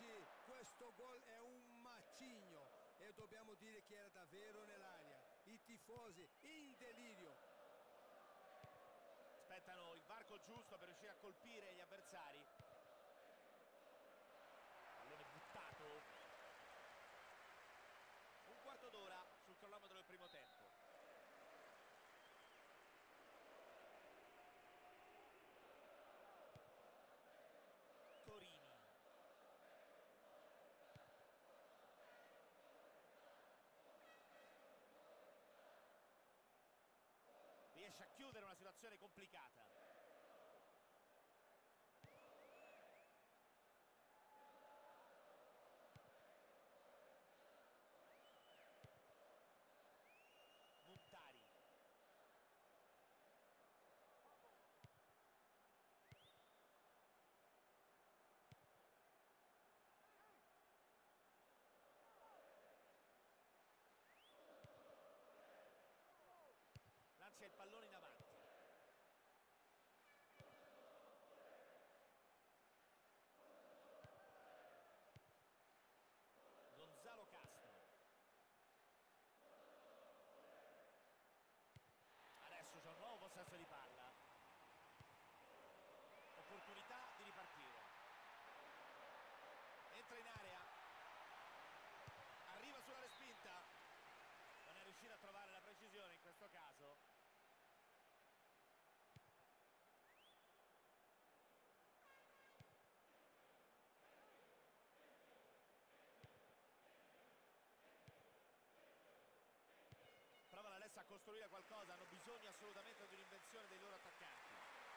sì, questo gol è un macigno e dobbiamo dire che era davvero nell'aria. I tifosi in delirio. Aspettano il varco giusto per riuscire a colpire gli avversari. Pallone buttato. Un quarto d'ora sul cronometro del primo tempo. Torini. Riesce a chiudere una situazione complicata. Montari. Lancia il pallone in avanti. Gonzalo Castro. Adesso c'è un nuovo possesso di palla. Opportunità di ripartire. Entra in area. Arriva sulla respinta. Non è riuscito a trovare la precisione in questo caso. Provano adesso a costruire qualcosa, hanno bisogno assolutamente di un'invenzione dei loro attaccanti.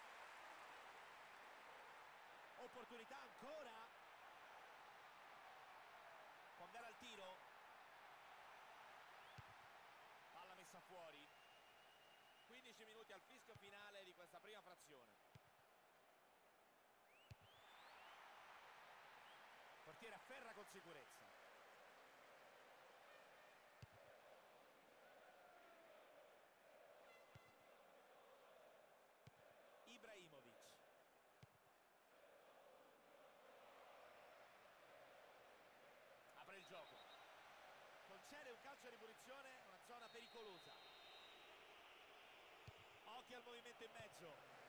Opportunità ancora. Può andare al tiro. Palla messa fuori. 15 minuti al fischio finale di questa prima frazione. Il portiere afferra con sicurezza. Ibrahimovic. Apre il gioco. Concede un calcio di punizione, una zona pericolosa. Occhio al movimento in mezzo.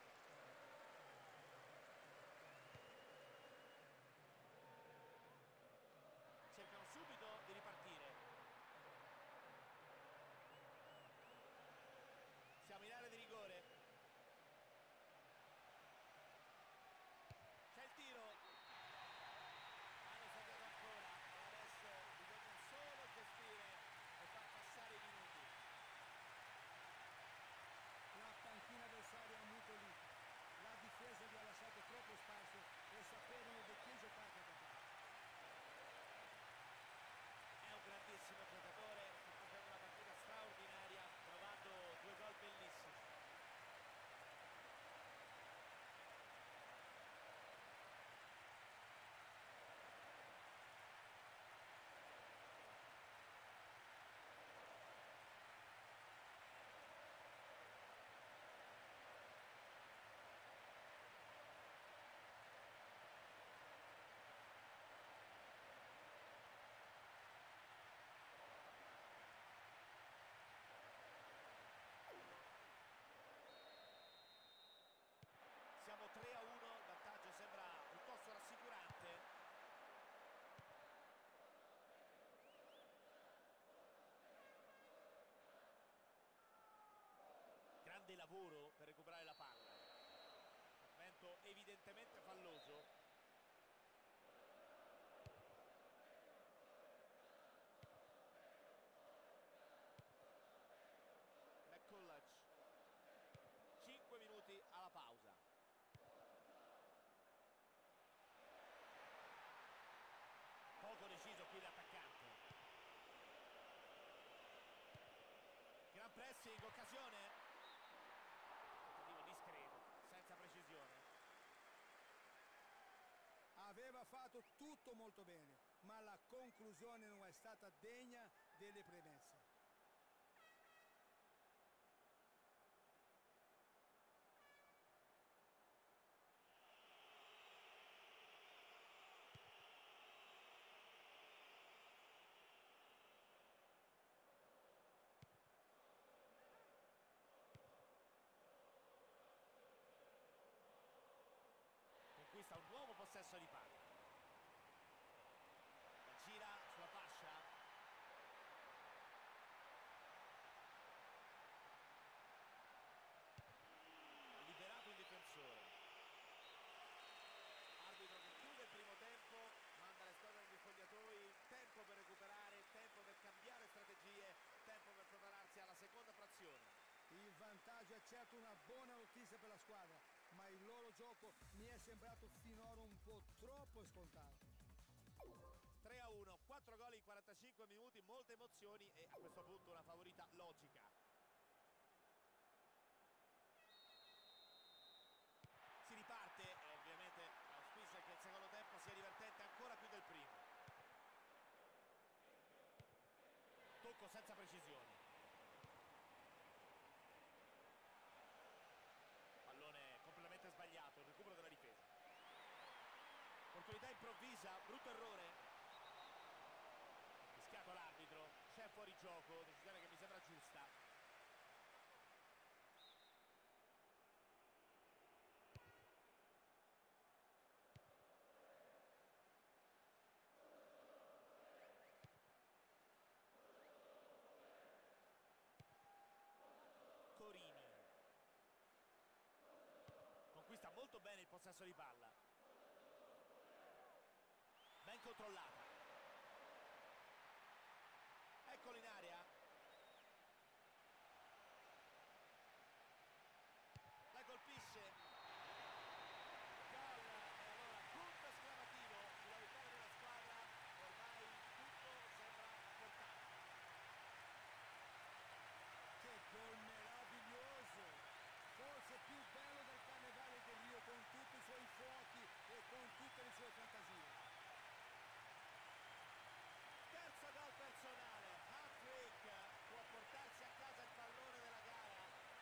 Cercano subito di ripartire. Siamo in area di rigore. C'è il tiro. Hanno sbagliato ancora e adesso bisogna solo gestire e far passare i minuti. La panchina avversaria ha ammutolito. La difesa gli ha lasciato troppo spazio e sapevano di chi giocare a giocare. È un grandissimo giocatore, sta facendo una partita straordinaria, trovando due gol bellissimi. Siamo 3-1, il vantaggio sembra piuttosto rassicurante. Grande lavoro per recuperare la palla. Movimento evidentemente falloso. McCulloch. 5 minuti alla pausa. Poco deciso qui l'attaccante. Gran pressing, occasione. Tentativo discreto, senza precisione. Aveva fatto tutto molto bene, ma la conclusione non è stata degna delle premesse. squadra, ma il loro gioco mi è sembrato finora un po' troppo scontato. 3-1, 4 gol in 45 minuti, molte emozioni e a questo punto una favorita logica. Si riparte e ovviamente l'auspicio è che il secondo tempo sia divertente ancora più del primo. Tocco senza precisione. Pallone completamente sbagliato, il recupero della difesa. Opportunità improvvisa, brutto errore. Fischiato l'arbitro, c'è fuori gioco, decisione che mi sembra giusta. Corini conquista molto bene il possesso di palla, ben controllata, eccolo in area, la colpisce, gol e allora punto esclamativo sulla vittoria della squadra, ormai tutto sembra portato. Che gol meraviglioso! Forse più bello del Carnevale del Rio, con tutti i suoi fuochi e con tutte le sue fantasie. Terzo gol personale, hat-trick, può portarsi a casa il pallone della gara.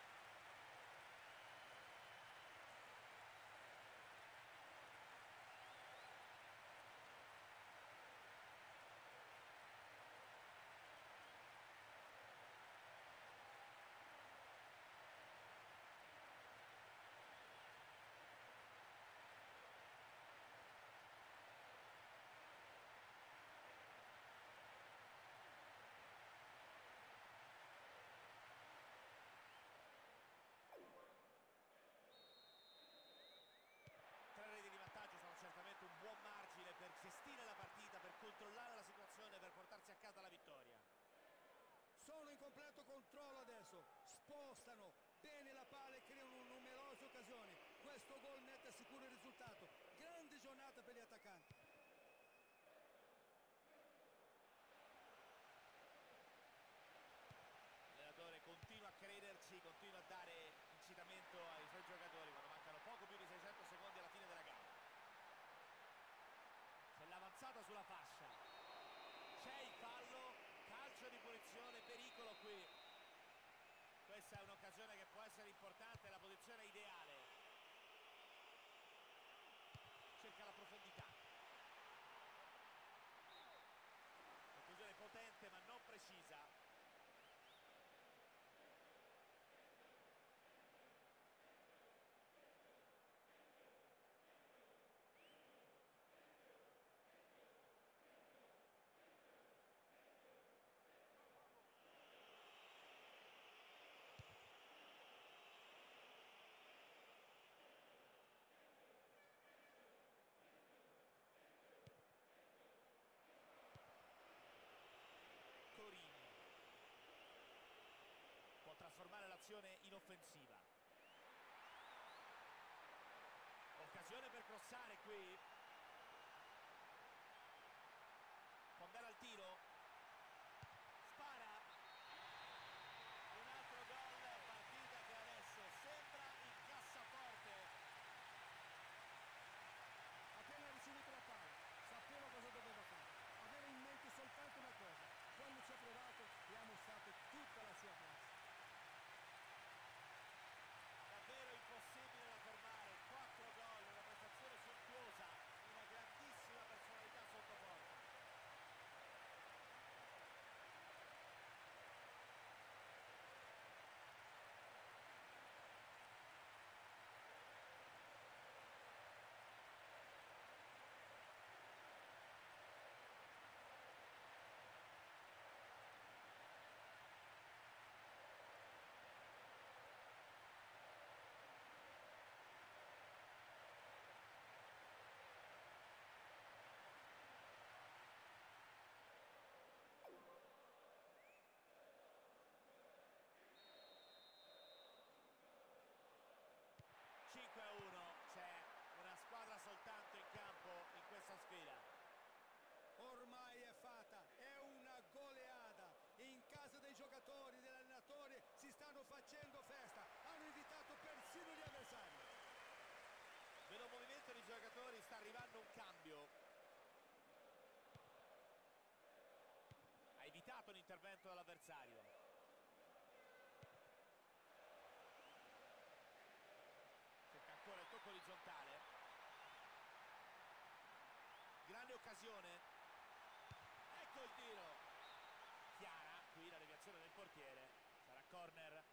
Tre reti di vantaggio sono certamente un buon margine per gestire la partita, per controllare la situazione, per portarsi a casa la vittoria. Sono in completo controllo adesso, spostano bene la palla e creano numerose occasioni. Questo gol mette a sicuro il risultato. Grande giornata per gli attaccanti. L'allenatore continua a crederci, continua a dare incitamento ai suoi giocatori quando mancano poco più di 600 secondi alla fine della gara. C'è l'avanzata sulla fascia, c'è il fallo, calcio di punizione, pericolo qui. Questa è un'occasione che può essere importante, la posizione ideale. Cerca la profondità. Conclusione potente ma non precisa. Corini può trasformare l'azione in offensiva. Occasione per crossare qui. Pondera al tiro. Spara. Un altro gol, partita che adesso sembra in cassaforte. Appena ricevuto la palla, sapeva cosa doveva fare. Aveva in mente soltanto una cosa. Quando ci ha provato, gli ha mostrato tutta la sua classe. Davvero impossibile da fermare. 4 gol, una prestazione sontuosa. sfruttato l'intervento dell'avversario. Cerca ancora il tocco orizzontale. Grande occasione. Ecco il tiro. Chiara, qui la deviazione del portiere. Sarà corner.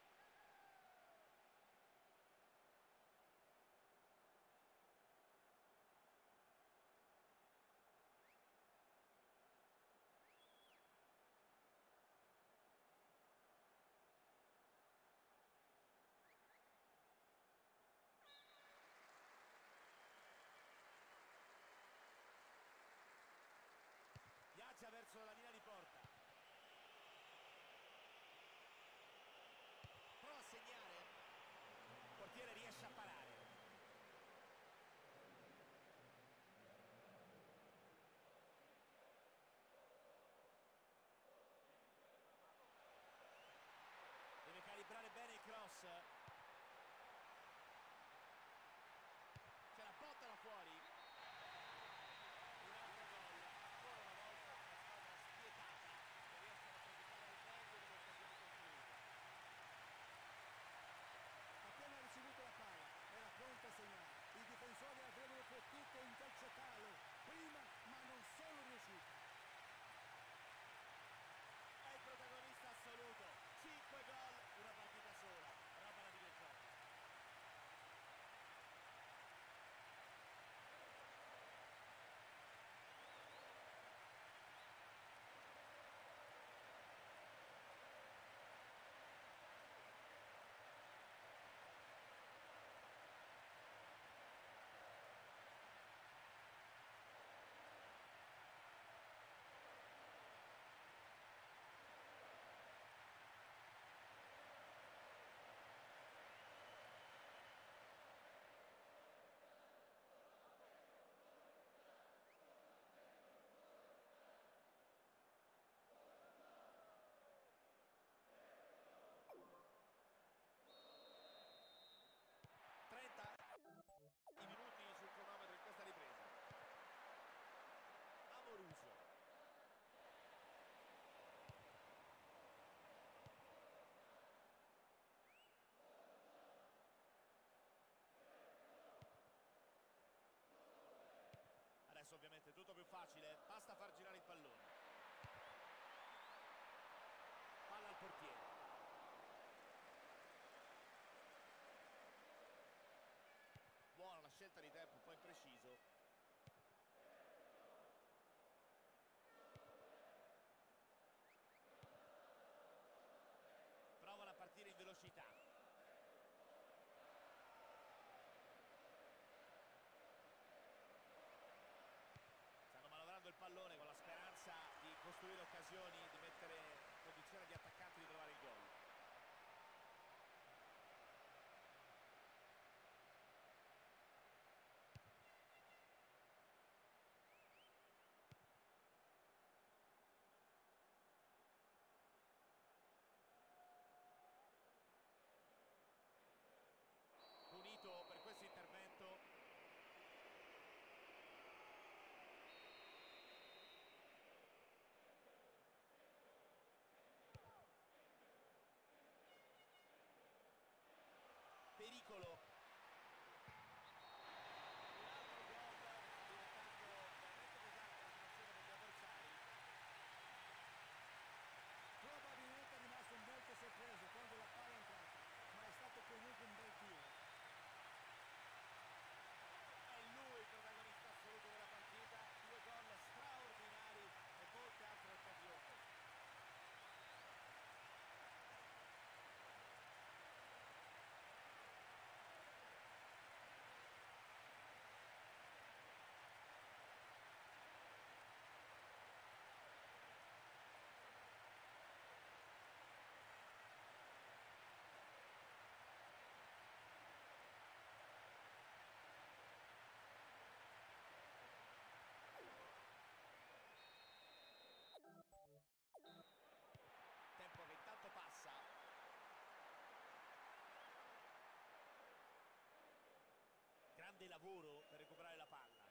Viaggia verso la linea di porta. Prova a segnare. Il portiere riesce a parare. Deve calibrare bene il cross. Ce la botta da fuori. Un altro gol. Ancora una volta una squadra spietata che riesce a approfittare al meglio delle occasioni costruite. Appena ricevuto la palla, era pronto a segnare. I difensori avrebbero potuto intercettarlo prima, ma non sono riusciti. È il protagonista assoluto. 5 gol, una partita sola. Roba da videogioco. I minuti sul cronometro in questa ripresa. Amoruso. Adesso ovviamente tutto più facile, basta far girare il pallone. Palla al portiere. Buona la scelta di tempo, un po' impreciso. Provano a partire in velocità. Stanno manovrando il pallone con la speranza di costruire occasioni, di mettere in condizione gli attaccanti di trovare il gol. Punito per questo intervento. Pericolo. Un altro gol, sta diventando veramente pesante la situazione per gli avversari. Probabilmente è rimasto molto sorpreso quando la palla è entrata, ma è stato comunque un bel tiro. È lui il protagonista assoluto della partita. 2 gol straordinari e molte altre occasioni. Tempo che intanto passa. Grande lavoro per recuperare la palla.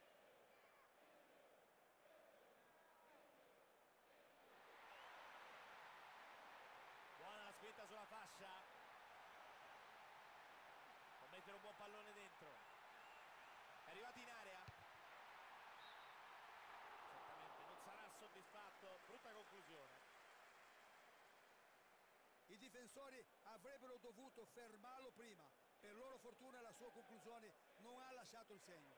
difensori avrebbero dovuto fermarlo prima. Per loro fortuna la sua conclusione non ha lasciato il segno.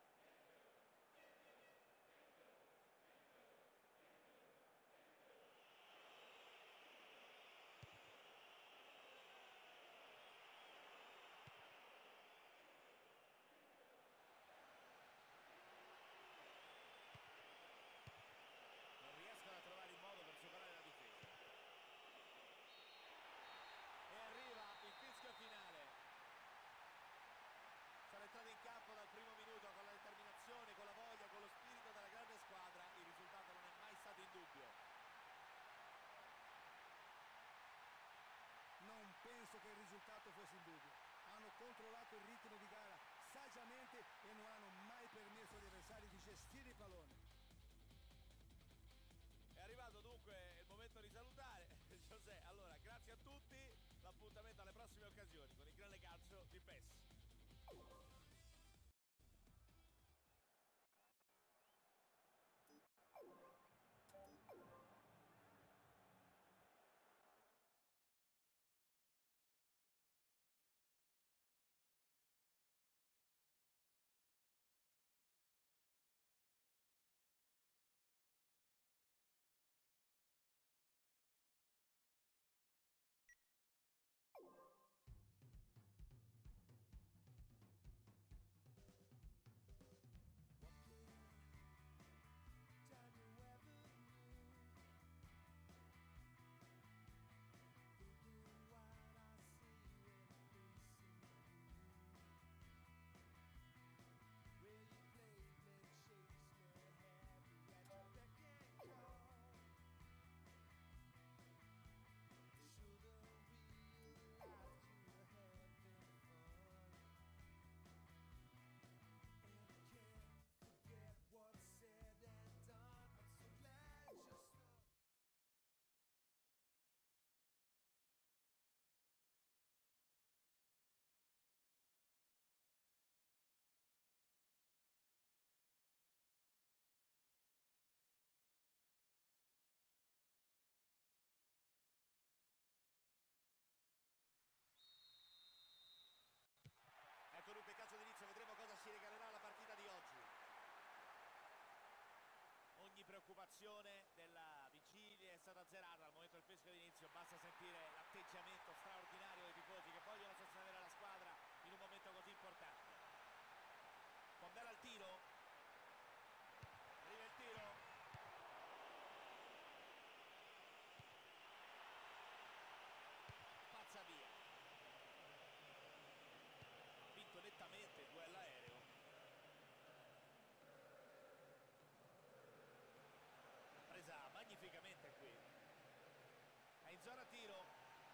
Non riescono a trovare il modo per superare la difesa. E arriva il fischio finale. Sono entrati in campo dal primo minuto con la determinazione, con la voglia, con lo spirito della grande squadra. Il risultato non è mai stato in dubbio. Non penso che il risultato fosse in dubbio. Hanno controllato il ritmo di gara saggiamente e non hanno mai permesso agli avversari di gestire il pallone. È arrivato dunque il momento di salutare. José, allora grazie a tutti, l'appuntamento alle prossime occasioni con il grande calcio di PES. Ecco dunque il calcio d'inizio, vedremo cosa ci regalerà la partita di oggi. Ogni preoccupazione della vigilia è stata azzerata al momento del fischio d'inizio, basta sentire l'atteggiamento straordinario dei tifosi che vogliono sostenere la squadra in un momento così importante. Pondera il tiro, arriva il tiro, spazza via, vinto nettamente il duello aereo. Presa magnificamente qui, è in zona tiro,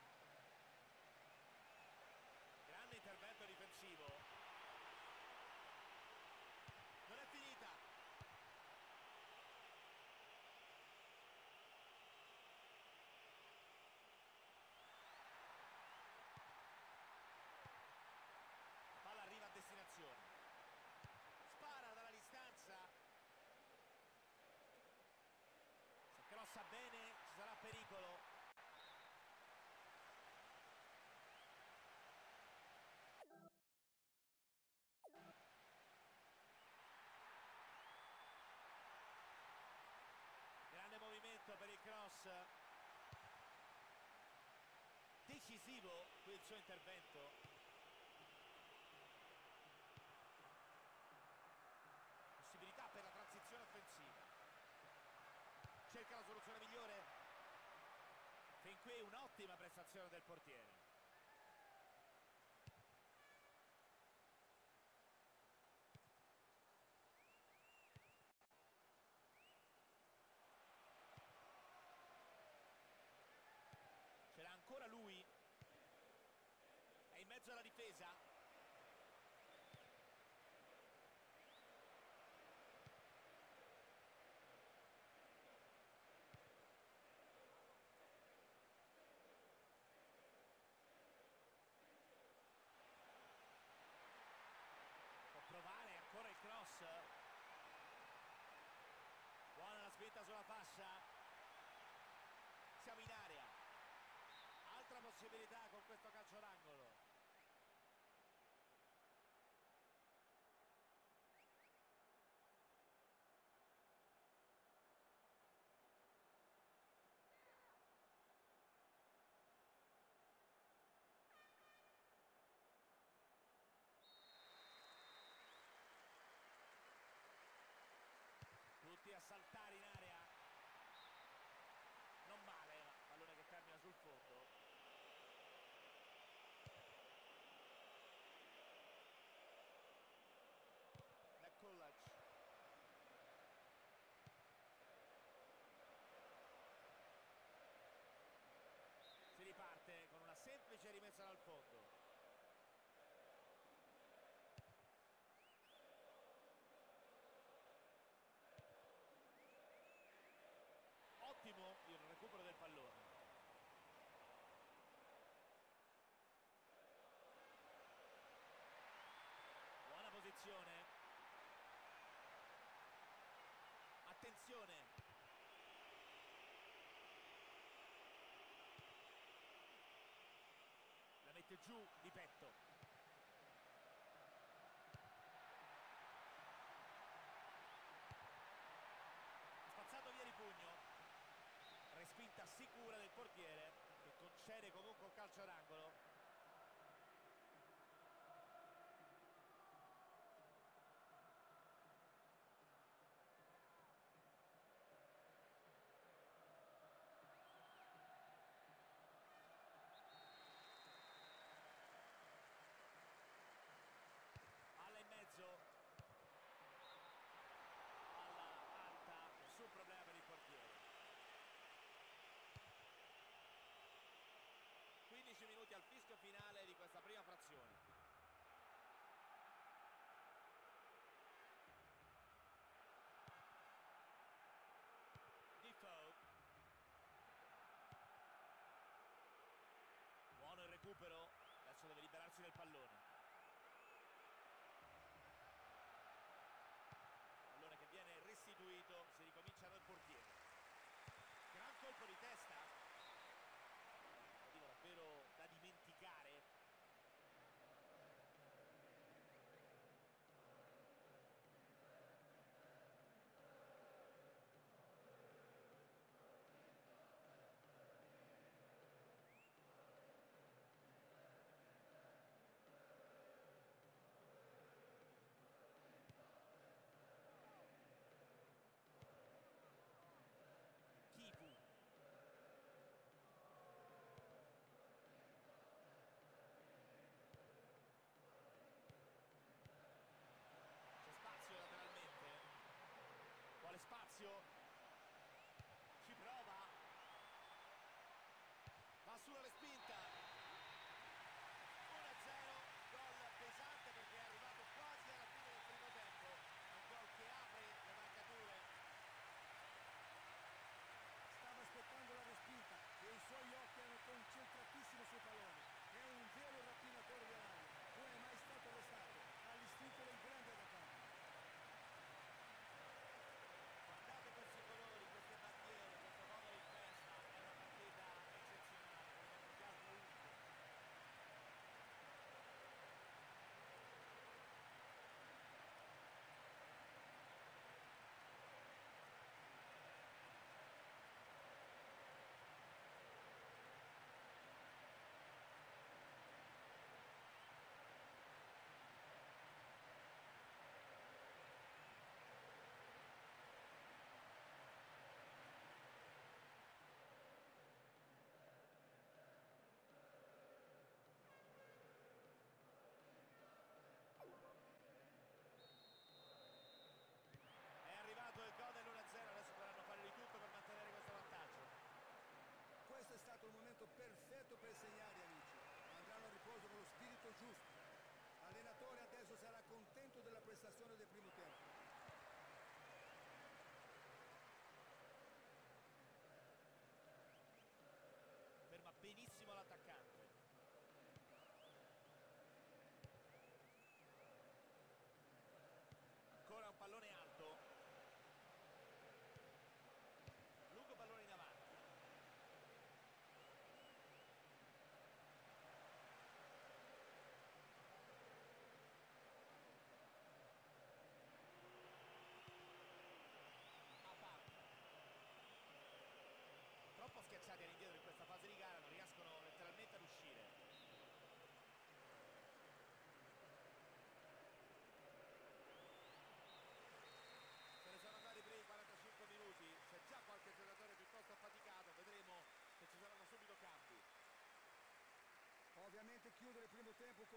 grande intervento difensivo, non è finita, la palla arriva a destinazione, spara dalla distanza, se crossa bene ci sarà pericolo. Grande movimento per il cross, decisivo qui il suo intervento, possibilità per la transizione offensiva, cerca la soluzione migliore, fin qui un'ottima prestazione del portiere. C'era ancora lui, è in mezzo alla difesa, può provare ancora il cross, buona la spinta sulla fascia, siamo in area, altra possibilità con questo calcio d'angolo. Tutti a saltare in area, non male, ma pallone che termina sul fondo. McCulloch, si riparte con una semplice rimessa dal fondo. Ottimo il recupero del pallone. Buona posizione. Attenzione. La mette giù di petto. Ha spazzato via di pugno. Respinta sicura del portiere, che concede comunque un calcio d'angolo.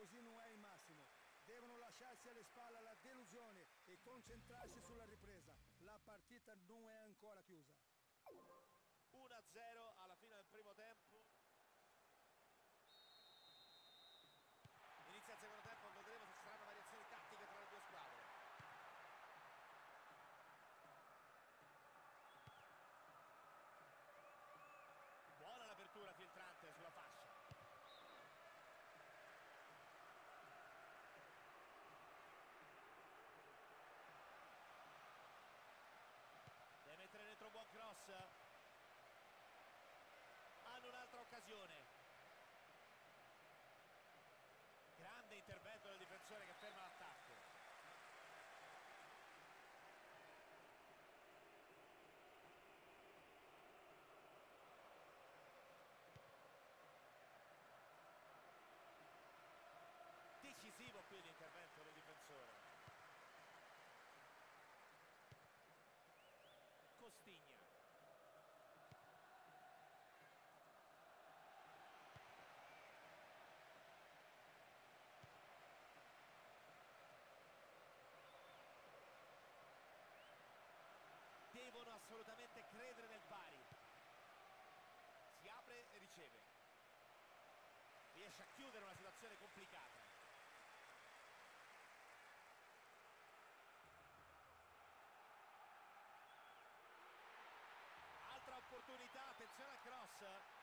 così non è il massimo. Devono lasciarsi alle spalle la delusione e concentrarsi sulla ripresa. La partita non è ancora chiusa. 1-0 alla fine del primo tempo. Inizia il secondo tempo, vedremo se ci saranno variazioni tattiche tra le due squadre. Buona l'apertura filtrante sulla fascia. Deve mettere dentro un buon cross. Hanno un'altra occasione. Grande intervento del difensore che ferma l'attacco. Decisivo qui l'intervento del difensore. Costigna. Devono assolutamente credere nel pari. Si apre e riceve. Riesce a chiudere una situazione complicata. Altra opportunità, attenzione al cross.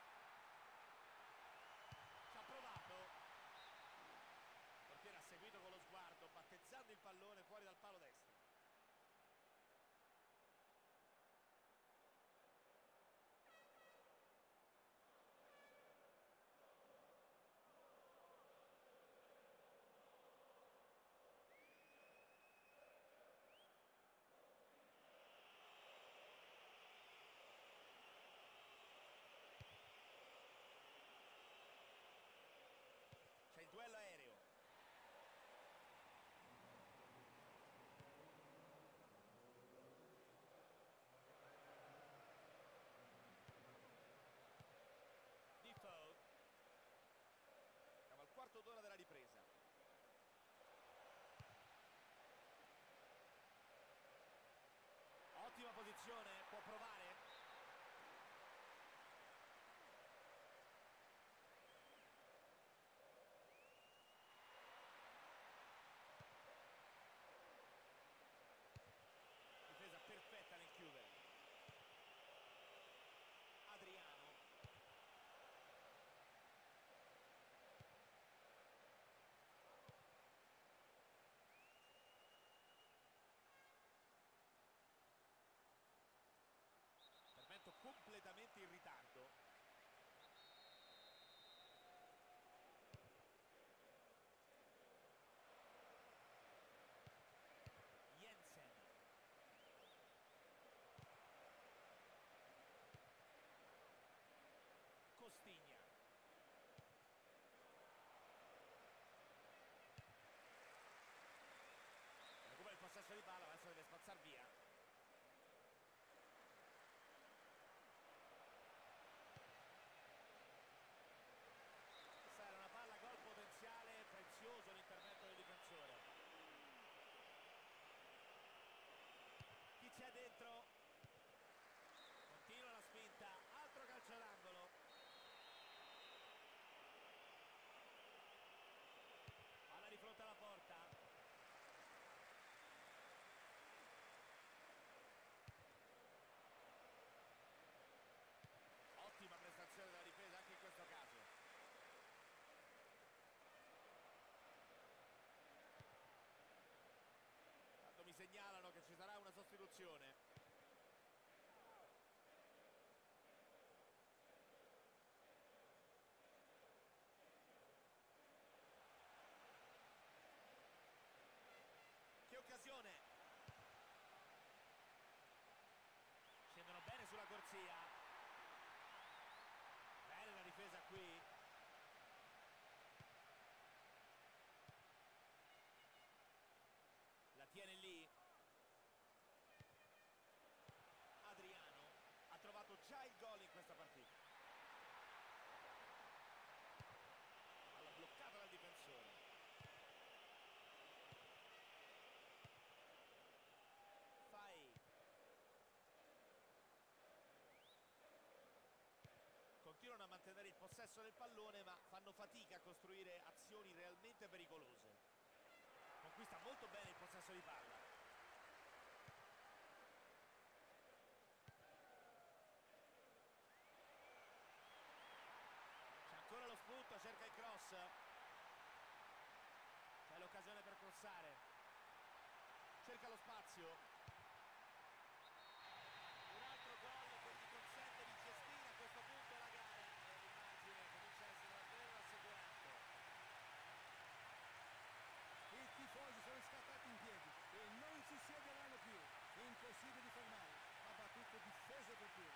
Ci ha provato. Il portiere ha seguito con lo sguardo, battezzando il pallone fuori dal palo destro. C'è il duello aereo. Defoe. Siamo al quarto d'ora della ripresa. Ottima posizione, può provare. Difesa perfetta nel chiudere. Adriano. Intervento completamente in ritardo. Jensen. Costigna. Recupera il possesso di palla, adesso deve spazzar via. Questa era una palla gol potenziale, prezioso l'intervento del difensore. Chi c'è dentro? Continua la spinta, altro calcio d'angolo. Palla di fronte alla porta. Ottima prestazione della difesa anche in questo caso. Tanto mi segnalano che ci sarà una sostituzione. Che occasione! Scendono bene sulla corsia. Bene la difesa qui. La tiene lì. Adriano ha trovato già il gol in questa partita. Palla bloccata dal difensore. possesso del pallone ma fanno fatica a costruire azioni realmente pericolose. Conquista molto bene il possesso di palla. C'è ancora lo spunto, cerca il cross. C'è l'occasione per crossare. Cerca lo spazio. Un altro gol che gli consente di gestire a questo punto la gara e l'immagine comincia a essere davvero rassicurante. I tifosi sono scattati in piedi e non si siederanno più. Impossibile fermare. Ha battuto difesa per più.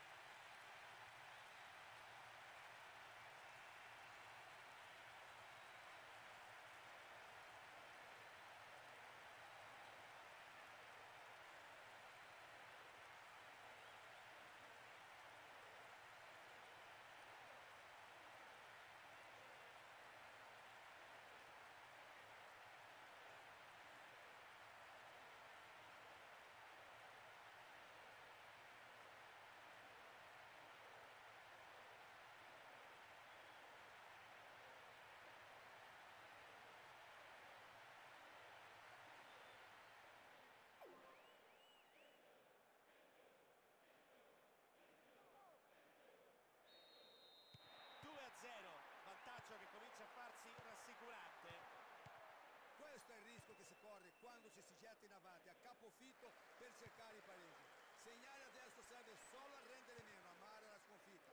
2-0, vantaggio che comincia a farsi rassicurante. Questo è il rischio che si corre quando ci si getta in avanti a capofitto per cercare i pareggi. Segnare adesso serve solo a rendere meno amara la sconfitta.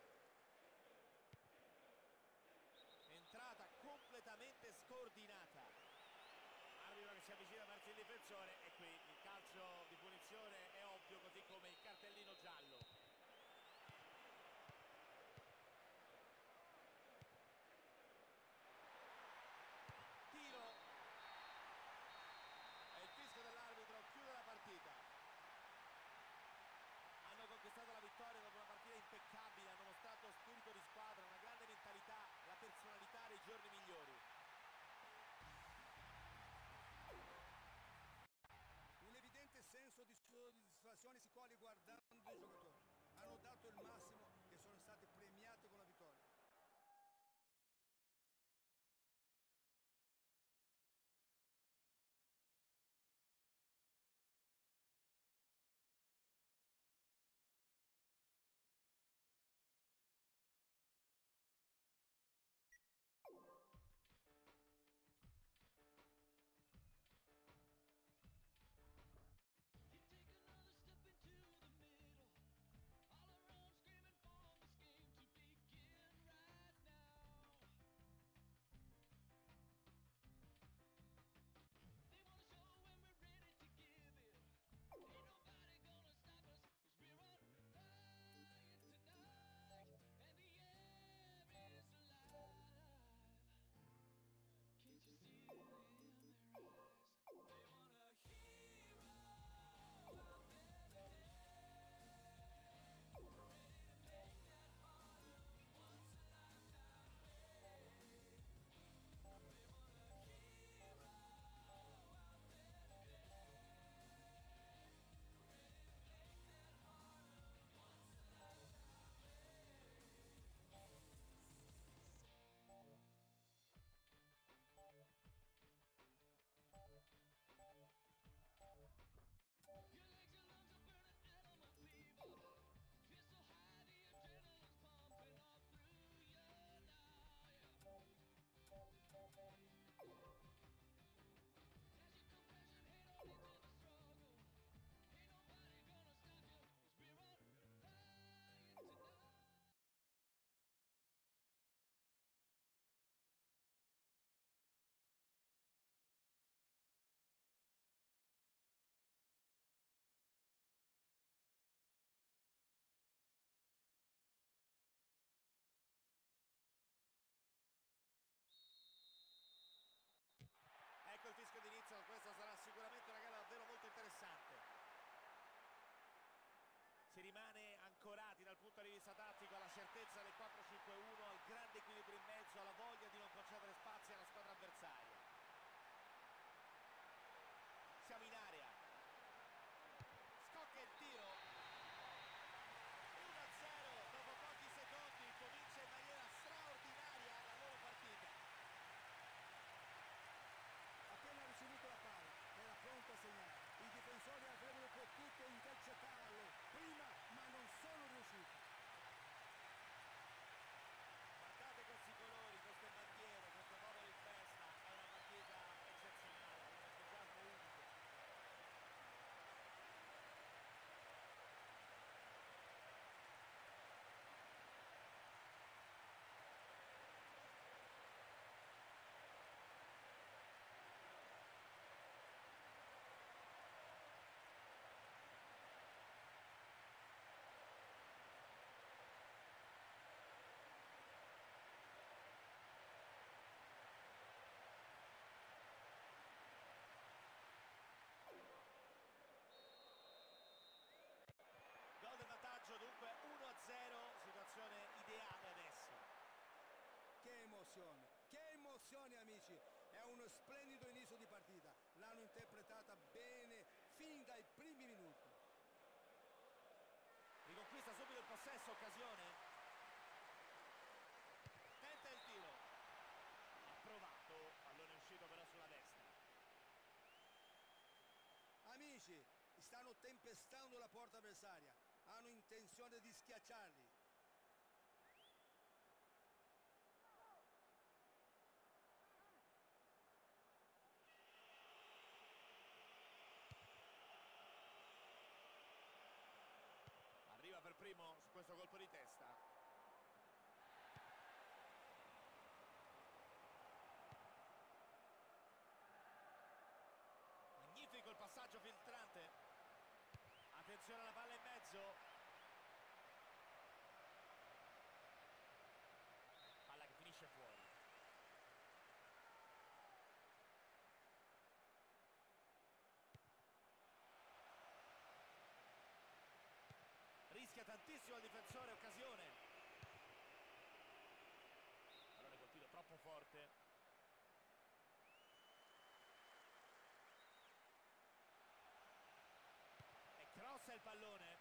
Entrata completamente scordinata. Arbitro che si avvicina verso il difensore e qui il calcio di punizione è ovvio, così come il cartellino giallo. Tiro. E il fischio dell'arbitro chiude la partita. Hanno conquistato la vittoria dopo una partita impeccabile, hanno mostrato spirito di squadra, una grande mentalità, la personalità dei giorni migliori. Un evidente senso di soddisfazione si coglie guardando i giocatori. Hanno dato il massimo e sono stati premiati con la vittoria. Ecco il fischio d'inizio, questa sarà sicuramente una gara davvero molto interessante. Si rimane ancorati dal punto di vista tattico alla certezza del 4-5-1, al grande equilibrio in mezzo, alla voglia di non concedere spazi alla squadra avversaria. Siamo in area. Scocca il tiro. 1-0 dopo pochi secondi, comincia in maniera straordinaria splendido inizio di partita, l'hanno interpretata bene fin dai primi minuti. Riconquista subito il possesso, occasione. Tenta il tiro. Ha provato, pallone uscito però sulla destra. Amici, stanno tempestando la porta avversaria, hanno intenzione di schiacciarli. Arriva per primo su questo colpo di testa. Magnifico il passaggio filtrante. Attenzione alla palla in mezzo. Palla che finisce fuori. Rischia tantissimo il difensore, occasione. Pallone colpito troppo forte. E crossa il pallone.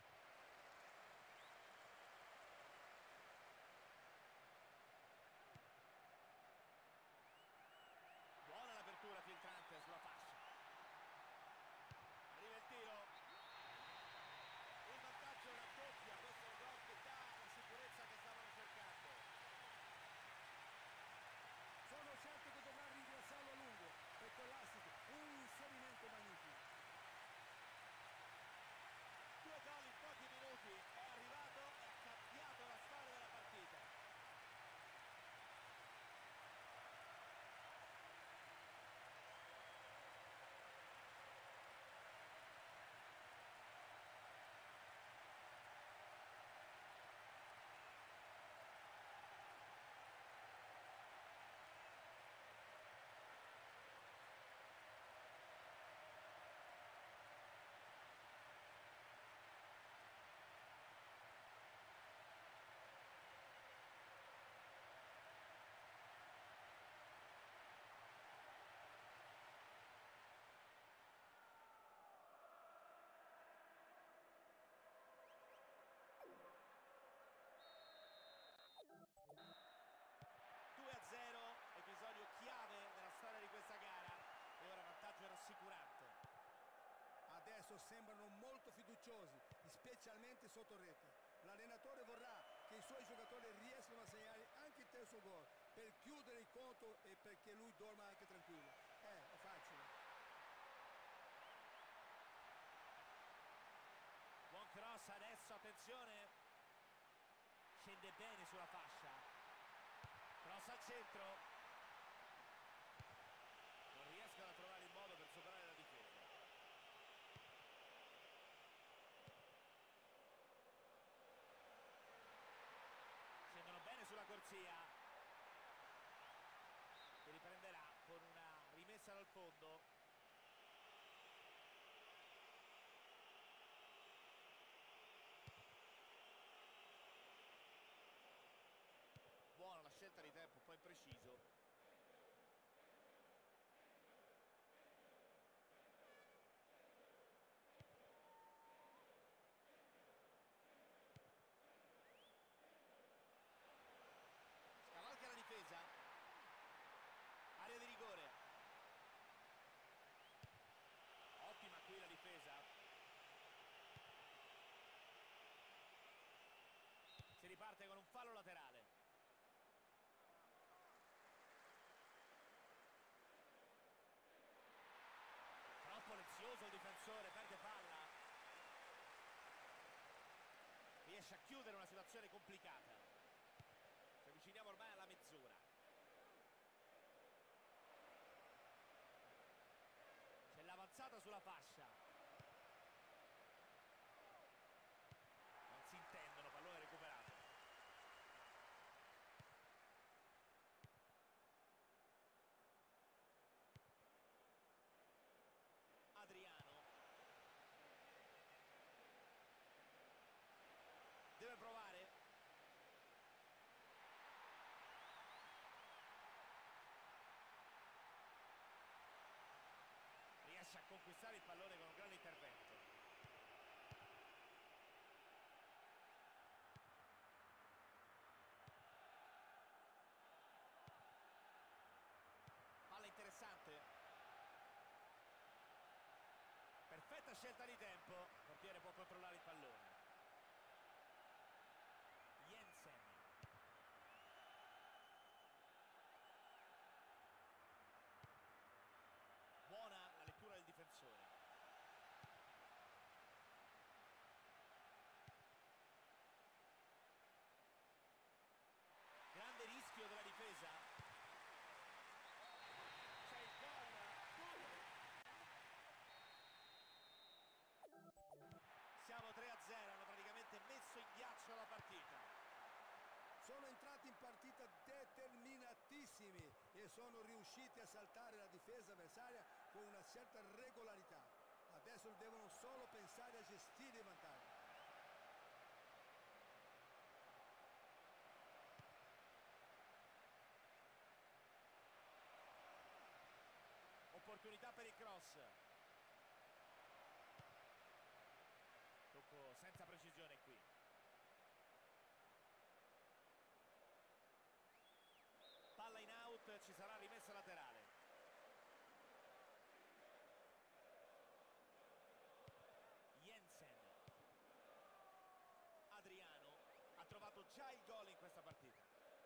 Buona l'apertura filtrante sulla fascia. Arriva il tiro. Il vantaggio raddoppia, questo è un gol che dà la sicurezza che stavano cercando. Sono certo che dovrà ringraziarlo a lungo per quell'assist, un inserimento magnifico. 2 gol in pochi minuti, è arrivato e ha cambiato la storia della partita. Episodio chiave nella storia di questa gara e ora vantaggio rassicurante. Adesso sembrano molto fiduciosi, specialmente sotto rete. L'allenatore vorrà che i suoi giocatori riescano a segnare anche il terzo gol per chiudere il conto e perché lui dorma anche tranquillo. È facile. Buon cross adesso, attenzione. Scende bene sulla fascia. Cross al centro. Non riescono a trovare il modo per superare la difesa. Scendono bene sulla corsia. Che riprenderà con una rimessa dal fondo. Buona la scelta di tempo, un po' impreciso. Scavalca la difesa. Area di rigore. Ottima qui la difesa. Si riparte con un fallo laterale. Troppo lezioso il difensore, perde palla. Riesce a chiudere una situazione complicata. Ci avviciniamo ormai alla mezz'ora. C'è l'avanzata sulla fascia. Non si intendono, pallone recuperato. Adriano. Deve provare. riesce a conquistare il pallone con un grande intervento. Palla interessante. Perfetta scelta di tempo. Il portiere può controllare il pallone. Jensen. Buona la lettura del difensore. Grande rischio della difesa. C'è il gol. Siamo 3-0, hanno praticamente messo in ghiaccio la partita. Sono entrati in partita determinatissimi e sono riusciti a saltare la difesa avversaria con una certa regolarità. Adesso devono solo pensare a gestire i vantaggi. Opportunità per il cross. Tocco senza precisione qui. Palla in out, ci sarà rimessa laterale. Jensen. Adriano ha trovato già il gol in questa partita.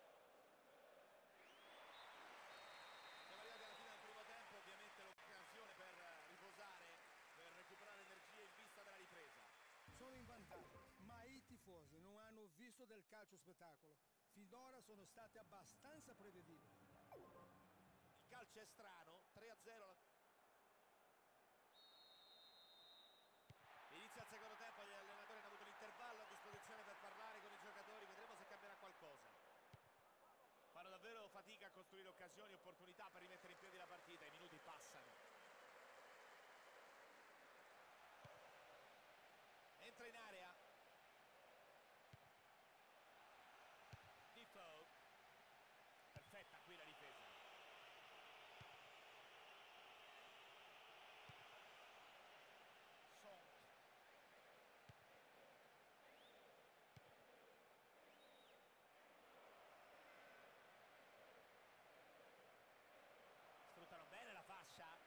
Siamo arrivati alla fine del primo tempo, ovviamente l'occasione per riposare, per recuperare energie in vista della ripresa. Sono in vantaggio, ma i tifosi non hanno visto del calcio spettacolo. Finora sono stati abbastanza prevedibili. Il calcio è strano, 3-0. Inizia il secondo tempo, gli allenatori hanno avuto l'intervallo a disposizione per parlare con i giocatori, vedremo se cambierà qualcosa. Fanno davvero fatica a costruire occasioni, opportunità per rimettere in piedi la partita, i minuti passano. Entra in area. Defoe. Perfetta qui la difesa. Song. Sfruttano bene la fascia.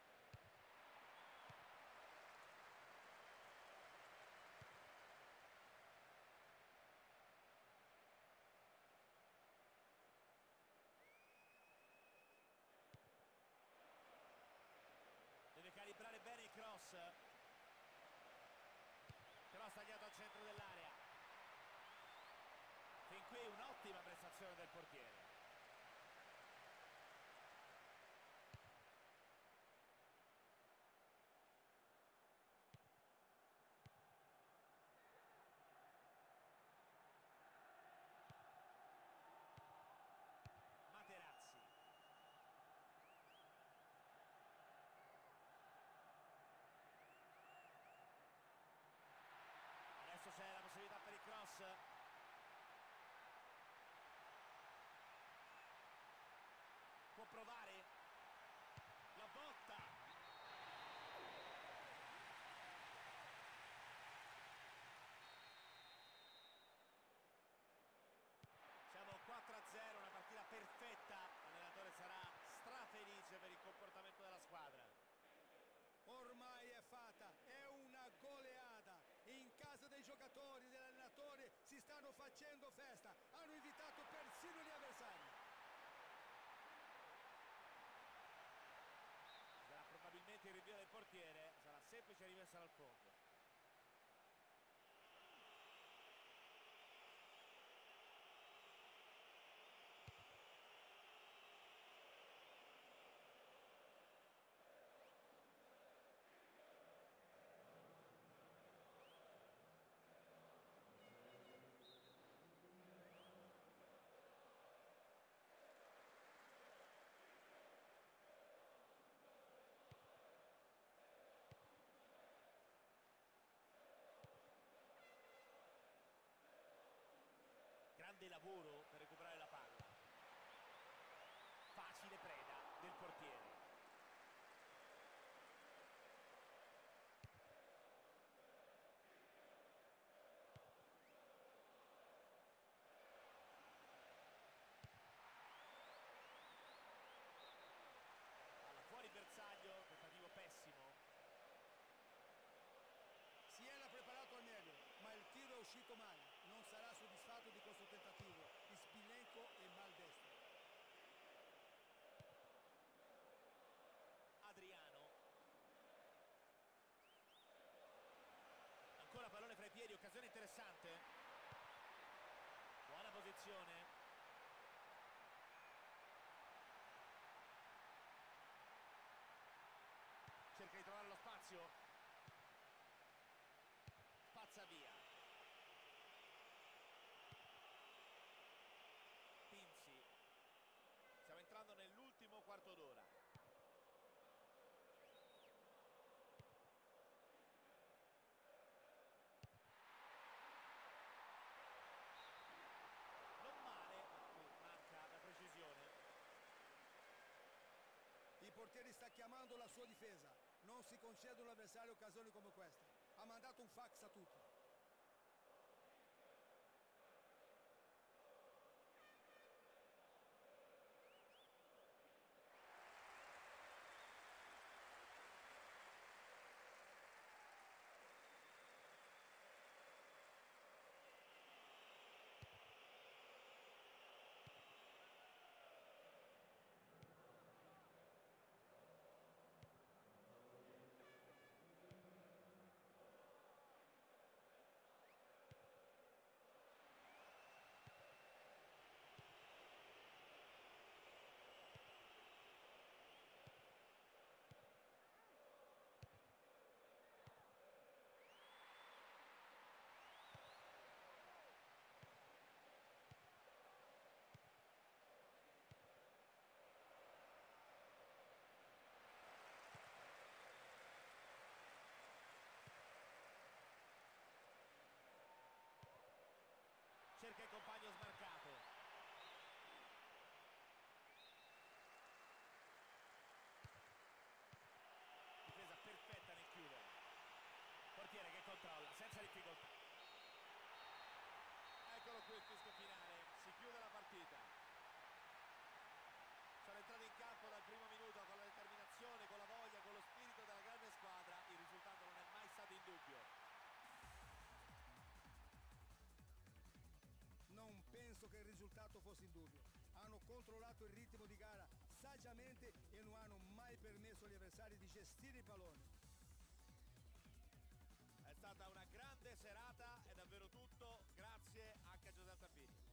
Deve calibrare bene il cross. Cross tagliato al centro dell'area. Fin qui un'ottima prestazione del portiere. Materazzi. Adesso c'è la possibilità per il cross. Può provare. La botta. Siamo 4-0, una partita perfetta. L'allenatore sarà strafelice per il comportamento della squadra. Ormai è fatta, è una goleada. In casa dei giocatori e degli allenatori si stanno facendo festa. Hanno invitato persino gli avversari. Sarà probabilmente il rinvio del portiere, sarà semplice rimessa dal fondo. Grande lavoro per recuperare la palla. Facile preda del portiere. uscito male, non sarà soddisfatto di questo tentativo, sbilenco e maldestro. Adriano, ancora pallone fra i piedi, occasione interessante, buona posizione, cerca di trovare lo spazio, spazza via, Pinzi, stiamo entrando nell'ultimo quarto d'ora. Non male, ma qui manca la precisione. Il portiere sta chiamando la sua difesa, non si concedono all'avversario occasioni come queste. Ha mandato un fax a tutti. Cerca il compagno smarcato, difesa perfetta nel chiudere, portiere che controlla senza difficoltà. Eccolo qui il fischio finale, si chiude la partita. Sono entrati in campo dal primo minuto con la determinazione, con la voglia, con lo spirito della grande squadra, il risultato non è mai stato in dubbio. Non penso che il risultato fosse in dubbio. Hanno controllato il ritmo di gara saggiamente e non hanno mai permesso agli avversari di gestire i palloni. È stata una grande serata, è davvero tutto, grazie anche a Giuseppe Affini.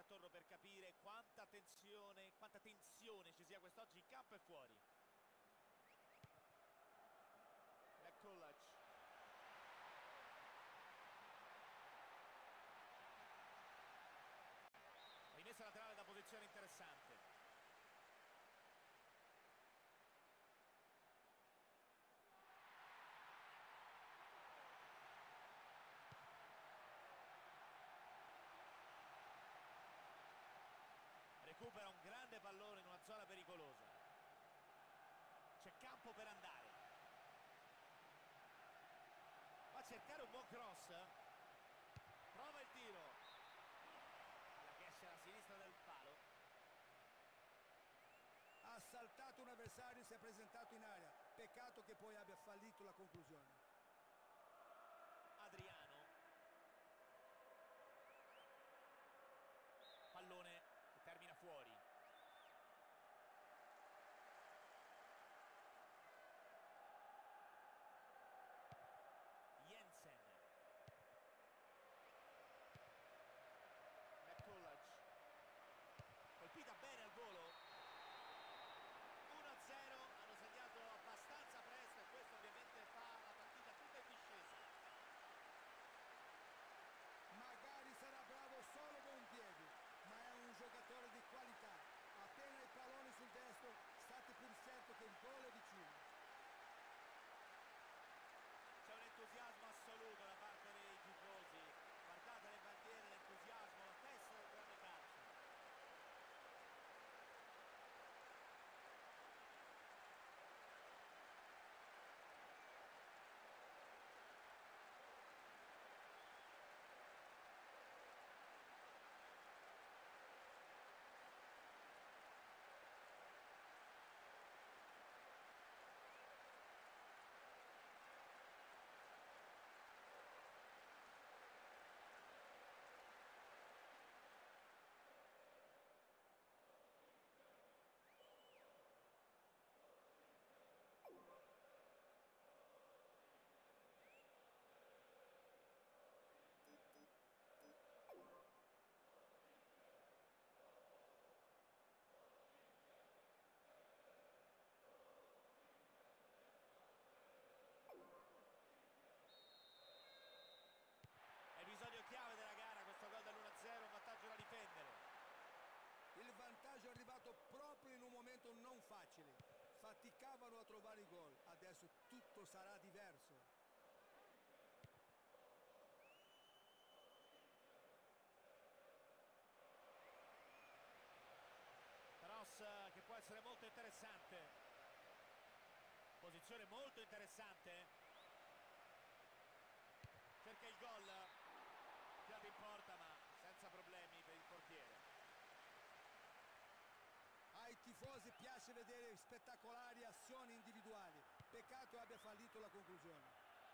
attorno per capire quanta tensione ci sia quest'oggi in campo e fuori. McCulloch. Rimessa laterale da posizione interessante. Recupera un grande pallone in una zona pericolosa. C'è campo per andare. Va a cercare un buon cross. Prova il tiro. La che esce alla sinistra del palo. Ha saltato un avversario e si è presentato in area. Peccato che poi abbia fallito la conclusione. Adriano. Pallone che termina fuori. Jensen. McCulloch. Colpita bene al volo. 1-0, hanno segnato abbastanza presto e questo ovviamente fa la partita tutta in discesa. Magari sarà bravo solo con un piede, ma è un giocatore di qualità. Appena il pallone sul destro, state pur certo che il gol è vicino. C'è un entusiasmo assoluto da parte dei tifosi. Guardate le bandiere, l'entusiasmo, la testa del grande calcio. Episodio chiave della gara, questo gol dell'1-0, un vantaggio da difendere. Il vantaggio è arrivato proprio in un momento non facile. Faticavano a trovare il gol. Adesso tutto sarà diverso. Cross che può essere molto interessante. Posizione molto interessante. Cerca il gol. Tirato in porta ma senza problemi per il portiere. Ai tifosi piace vedere spettacolari azioni individuali. Peccato abbia fallito la conclusione.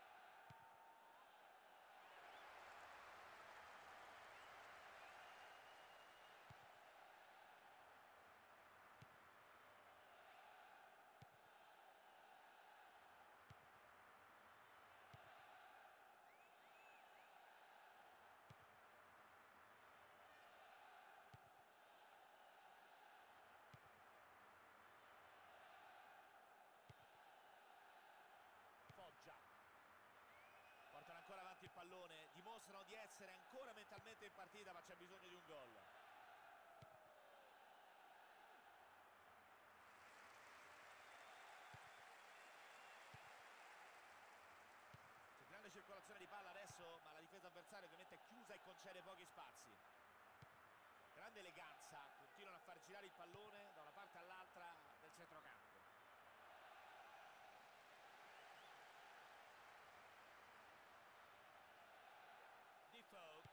Foggia. Portano ancora avanti il pallone, dimostrano di essere ancora mentalmente in partita ma c'è bisogno di un gol. C'è grande circolazione di palla adesso ma la difesa avversaria ovviamente è chiusa e concede pochi spazi. Grande eleganza, continuano a far girare il pallone da una parte all'altra del centrocampo. Defoe.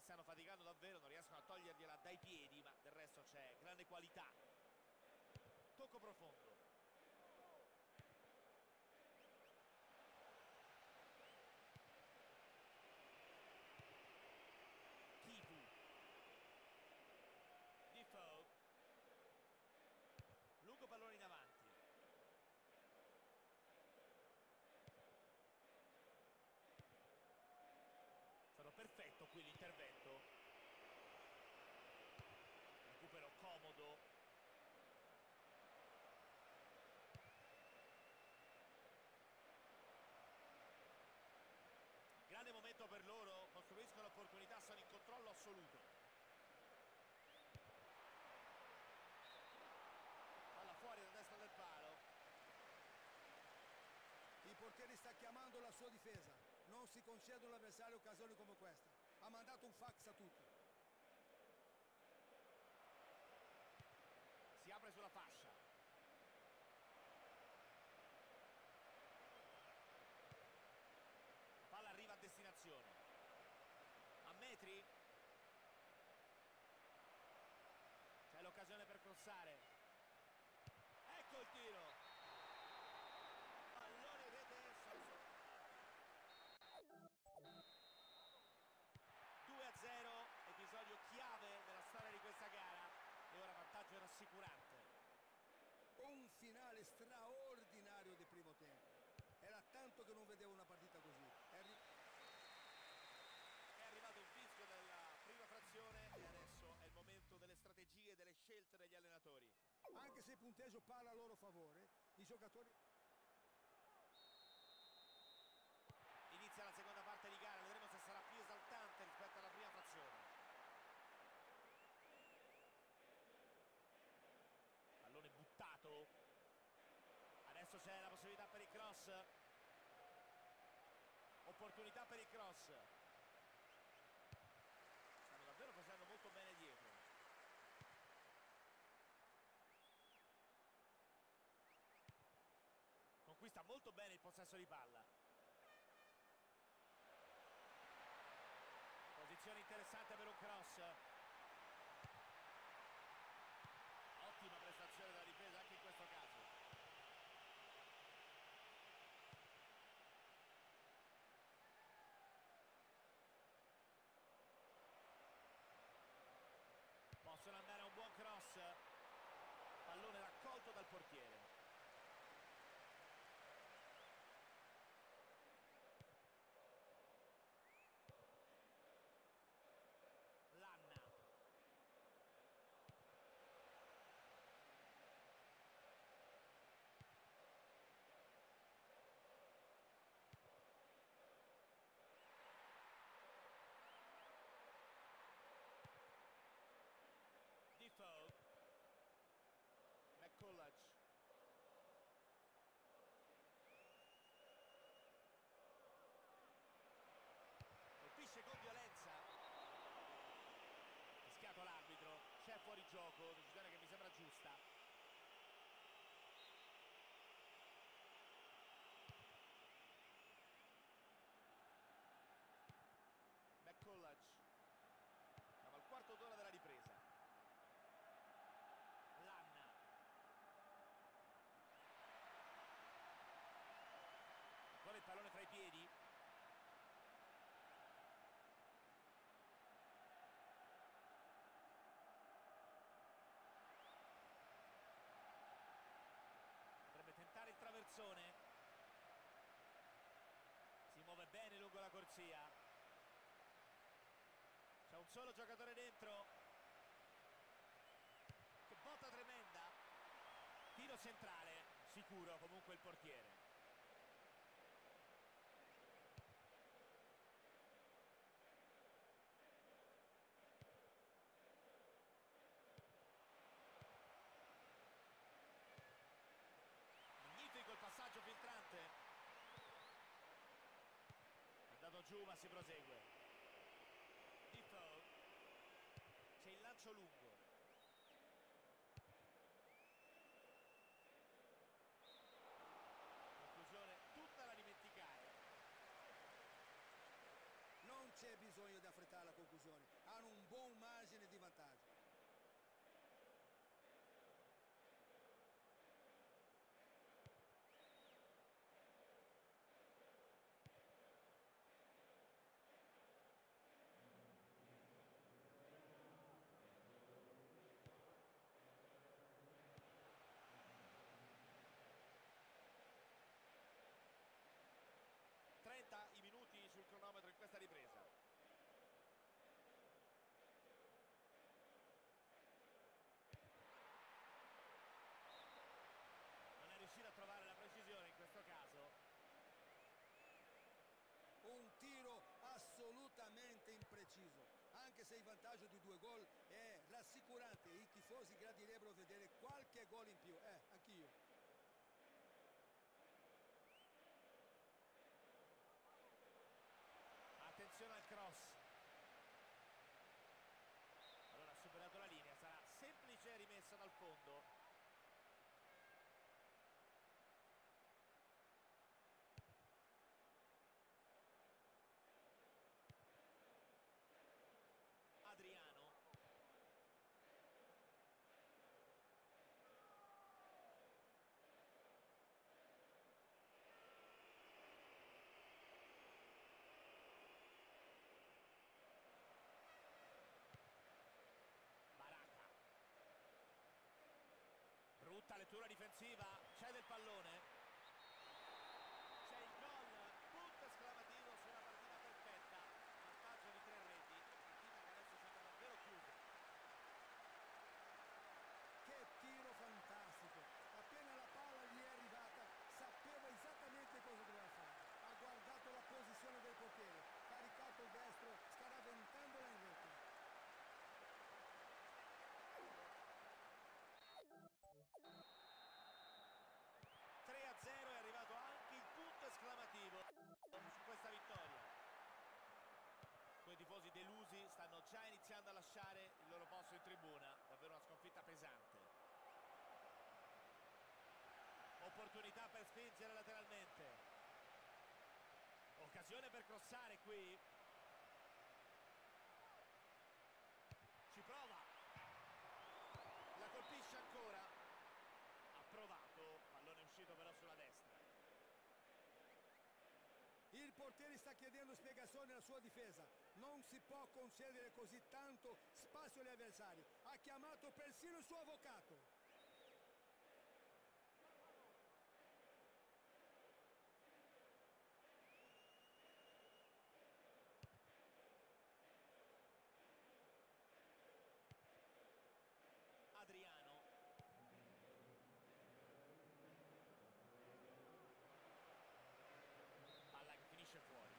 stanno faticando davvero, non riescono a togliergliela dai piedi, ma del resto c'è grande qualità. Tocco profondo. Kivu. Defoe. Lungo pallone in avanti. Stato perfetto qui l'intervento. Recupero comodo. Grande momento per loro, costruiscono opportunità, sono in controllo assoluto. Palla fuori da destra del palo. Il portiere sta chiamando la sua difesa. Non si concedono all'avversario occasioni come questa. Ha mandato un fax a tutti. Si apre sulla fascia. La palla arriva a destinazione. A metri. C'è l'occasione per crossare. Ecco il tiro. Pallone in rete. 2-0, episodio chiave nella storia di questa gara e ora vantaggio rassicurante. Un finale straordinario di primo tempo. Era tanto che non vedevo una partita così. È arrivato il fischio della prima frazione e adesso è il momento delle strategie e delle scelte degli allenatori. Anche se il punteggio parla a loro favore, i giocatori... Inizia la seconda parte di gara, vedremo se sarà più esaltante rispetto alla prima frazione. Pallone buttato. Adesso c'è la possibilità per il cross. Opportunità per il cross. Stanno davvero facendo molto bene dietro. Conquista molto bene il possesso di palla. Posizione interessante per un cross. Ottima prestazione della difesa anche in questo caso. Possono andare a un buon cross. Pallone raccolto dal portiere. Lanna. Defoe. McCulloch. Colpisce con violenza. Fischiato l'arbitro, c'è fuori gioco, decisione che mi sembra giusta. McCulloch. Siamo al quarto d'ora della ripresa. Lanna. Ancora il pallone fra i piedi. Potrebbe tentare il traversone. Si muove bene lungo la corsia. C'è un solo giocatore dentro. Che botta tremenda. Tiro centrale. Sicuro comunque il portiere. Magnifico il passaggio filtrante. È andato giù ma si prosegue. Defoe. C'è il lancio lungo. Conclusione tutta da dimenticare. Non c'è bisogno di affrettare la conclusione. Anche se il vantaggio di 2 gol è rassicurante, i tifosi gradirebbero vedere qualche gol in più. Anch'io. Attenzione al cross. Allora ha superato la linea, sarà semplice rimessa dal fondo. Adriano. Baraka. Brutta lettura difensiva, c'è del pallone. C'è il gol, punto esclamativo sulla partita perfetta. Vantaggio di 3 reti, partita che adesso sembra davvero chiusa. Che tiro fantastico! Appena la palla gli è arrivata, sapeva esattamente cosa doveva fare. Ha guardato la posizione del portiere, caricato il destro, scaraventandola in rete. A 0 è arrivato anche il punto esclamativo su questa vittoria. Quei tifosi delusi stanno già iniziando a lasciare il loro posto in tribuna, davvero una sconfitta pesante. Opportunità per spingere lateralmente. Occasione per crossare qui. Ci prova. La colpisce ancora. Ha provato, pallone uscito però sulla destra. Il portiere sta chiedendo spiegazioni alla sua difesa. Non si può concedere così tanto spazio agli avversari. Ha chiamato persino il suo avvocato. Adriano. Palla che finisce fuori.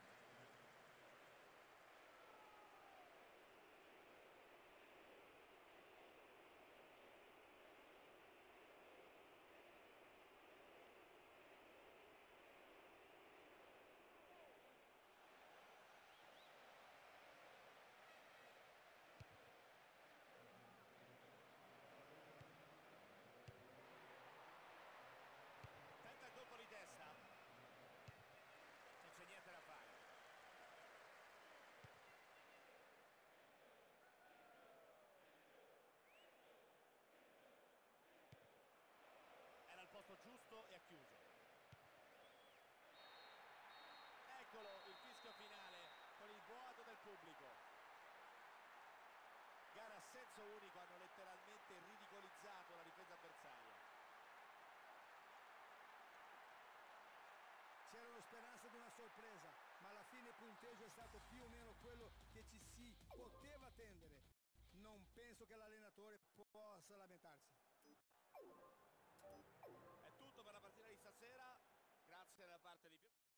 Tenta il colpo di testa. Non c'è niente da fare. Era al posto giusto e ha chiuso. Eccolo il fischio finale con il boato del pubblico. Gara a senso unico, hanno letteralmente ridicolizzato la difesa avversaria. C'erano speranze di una sorpresa, ma alla fine il punteggio è stato più o meno quello che ci si poteva attendere. Non penso che l'allenatore possa lamentarsi. È tutto per la partita di stasera. Grazie da parte di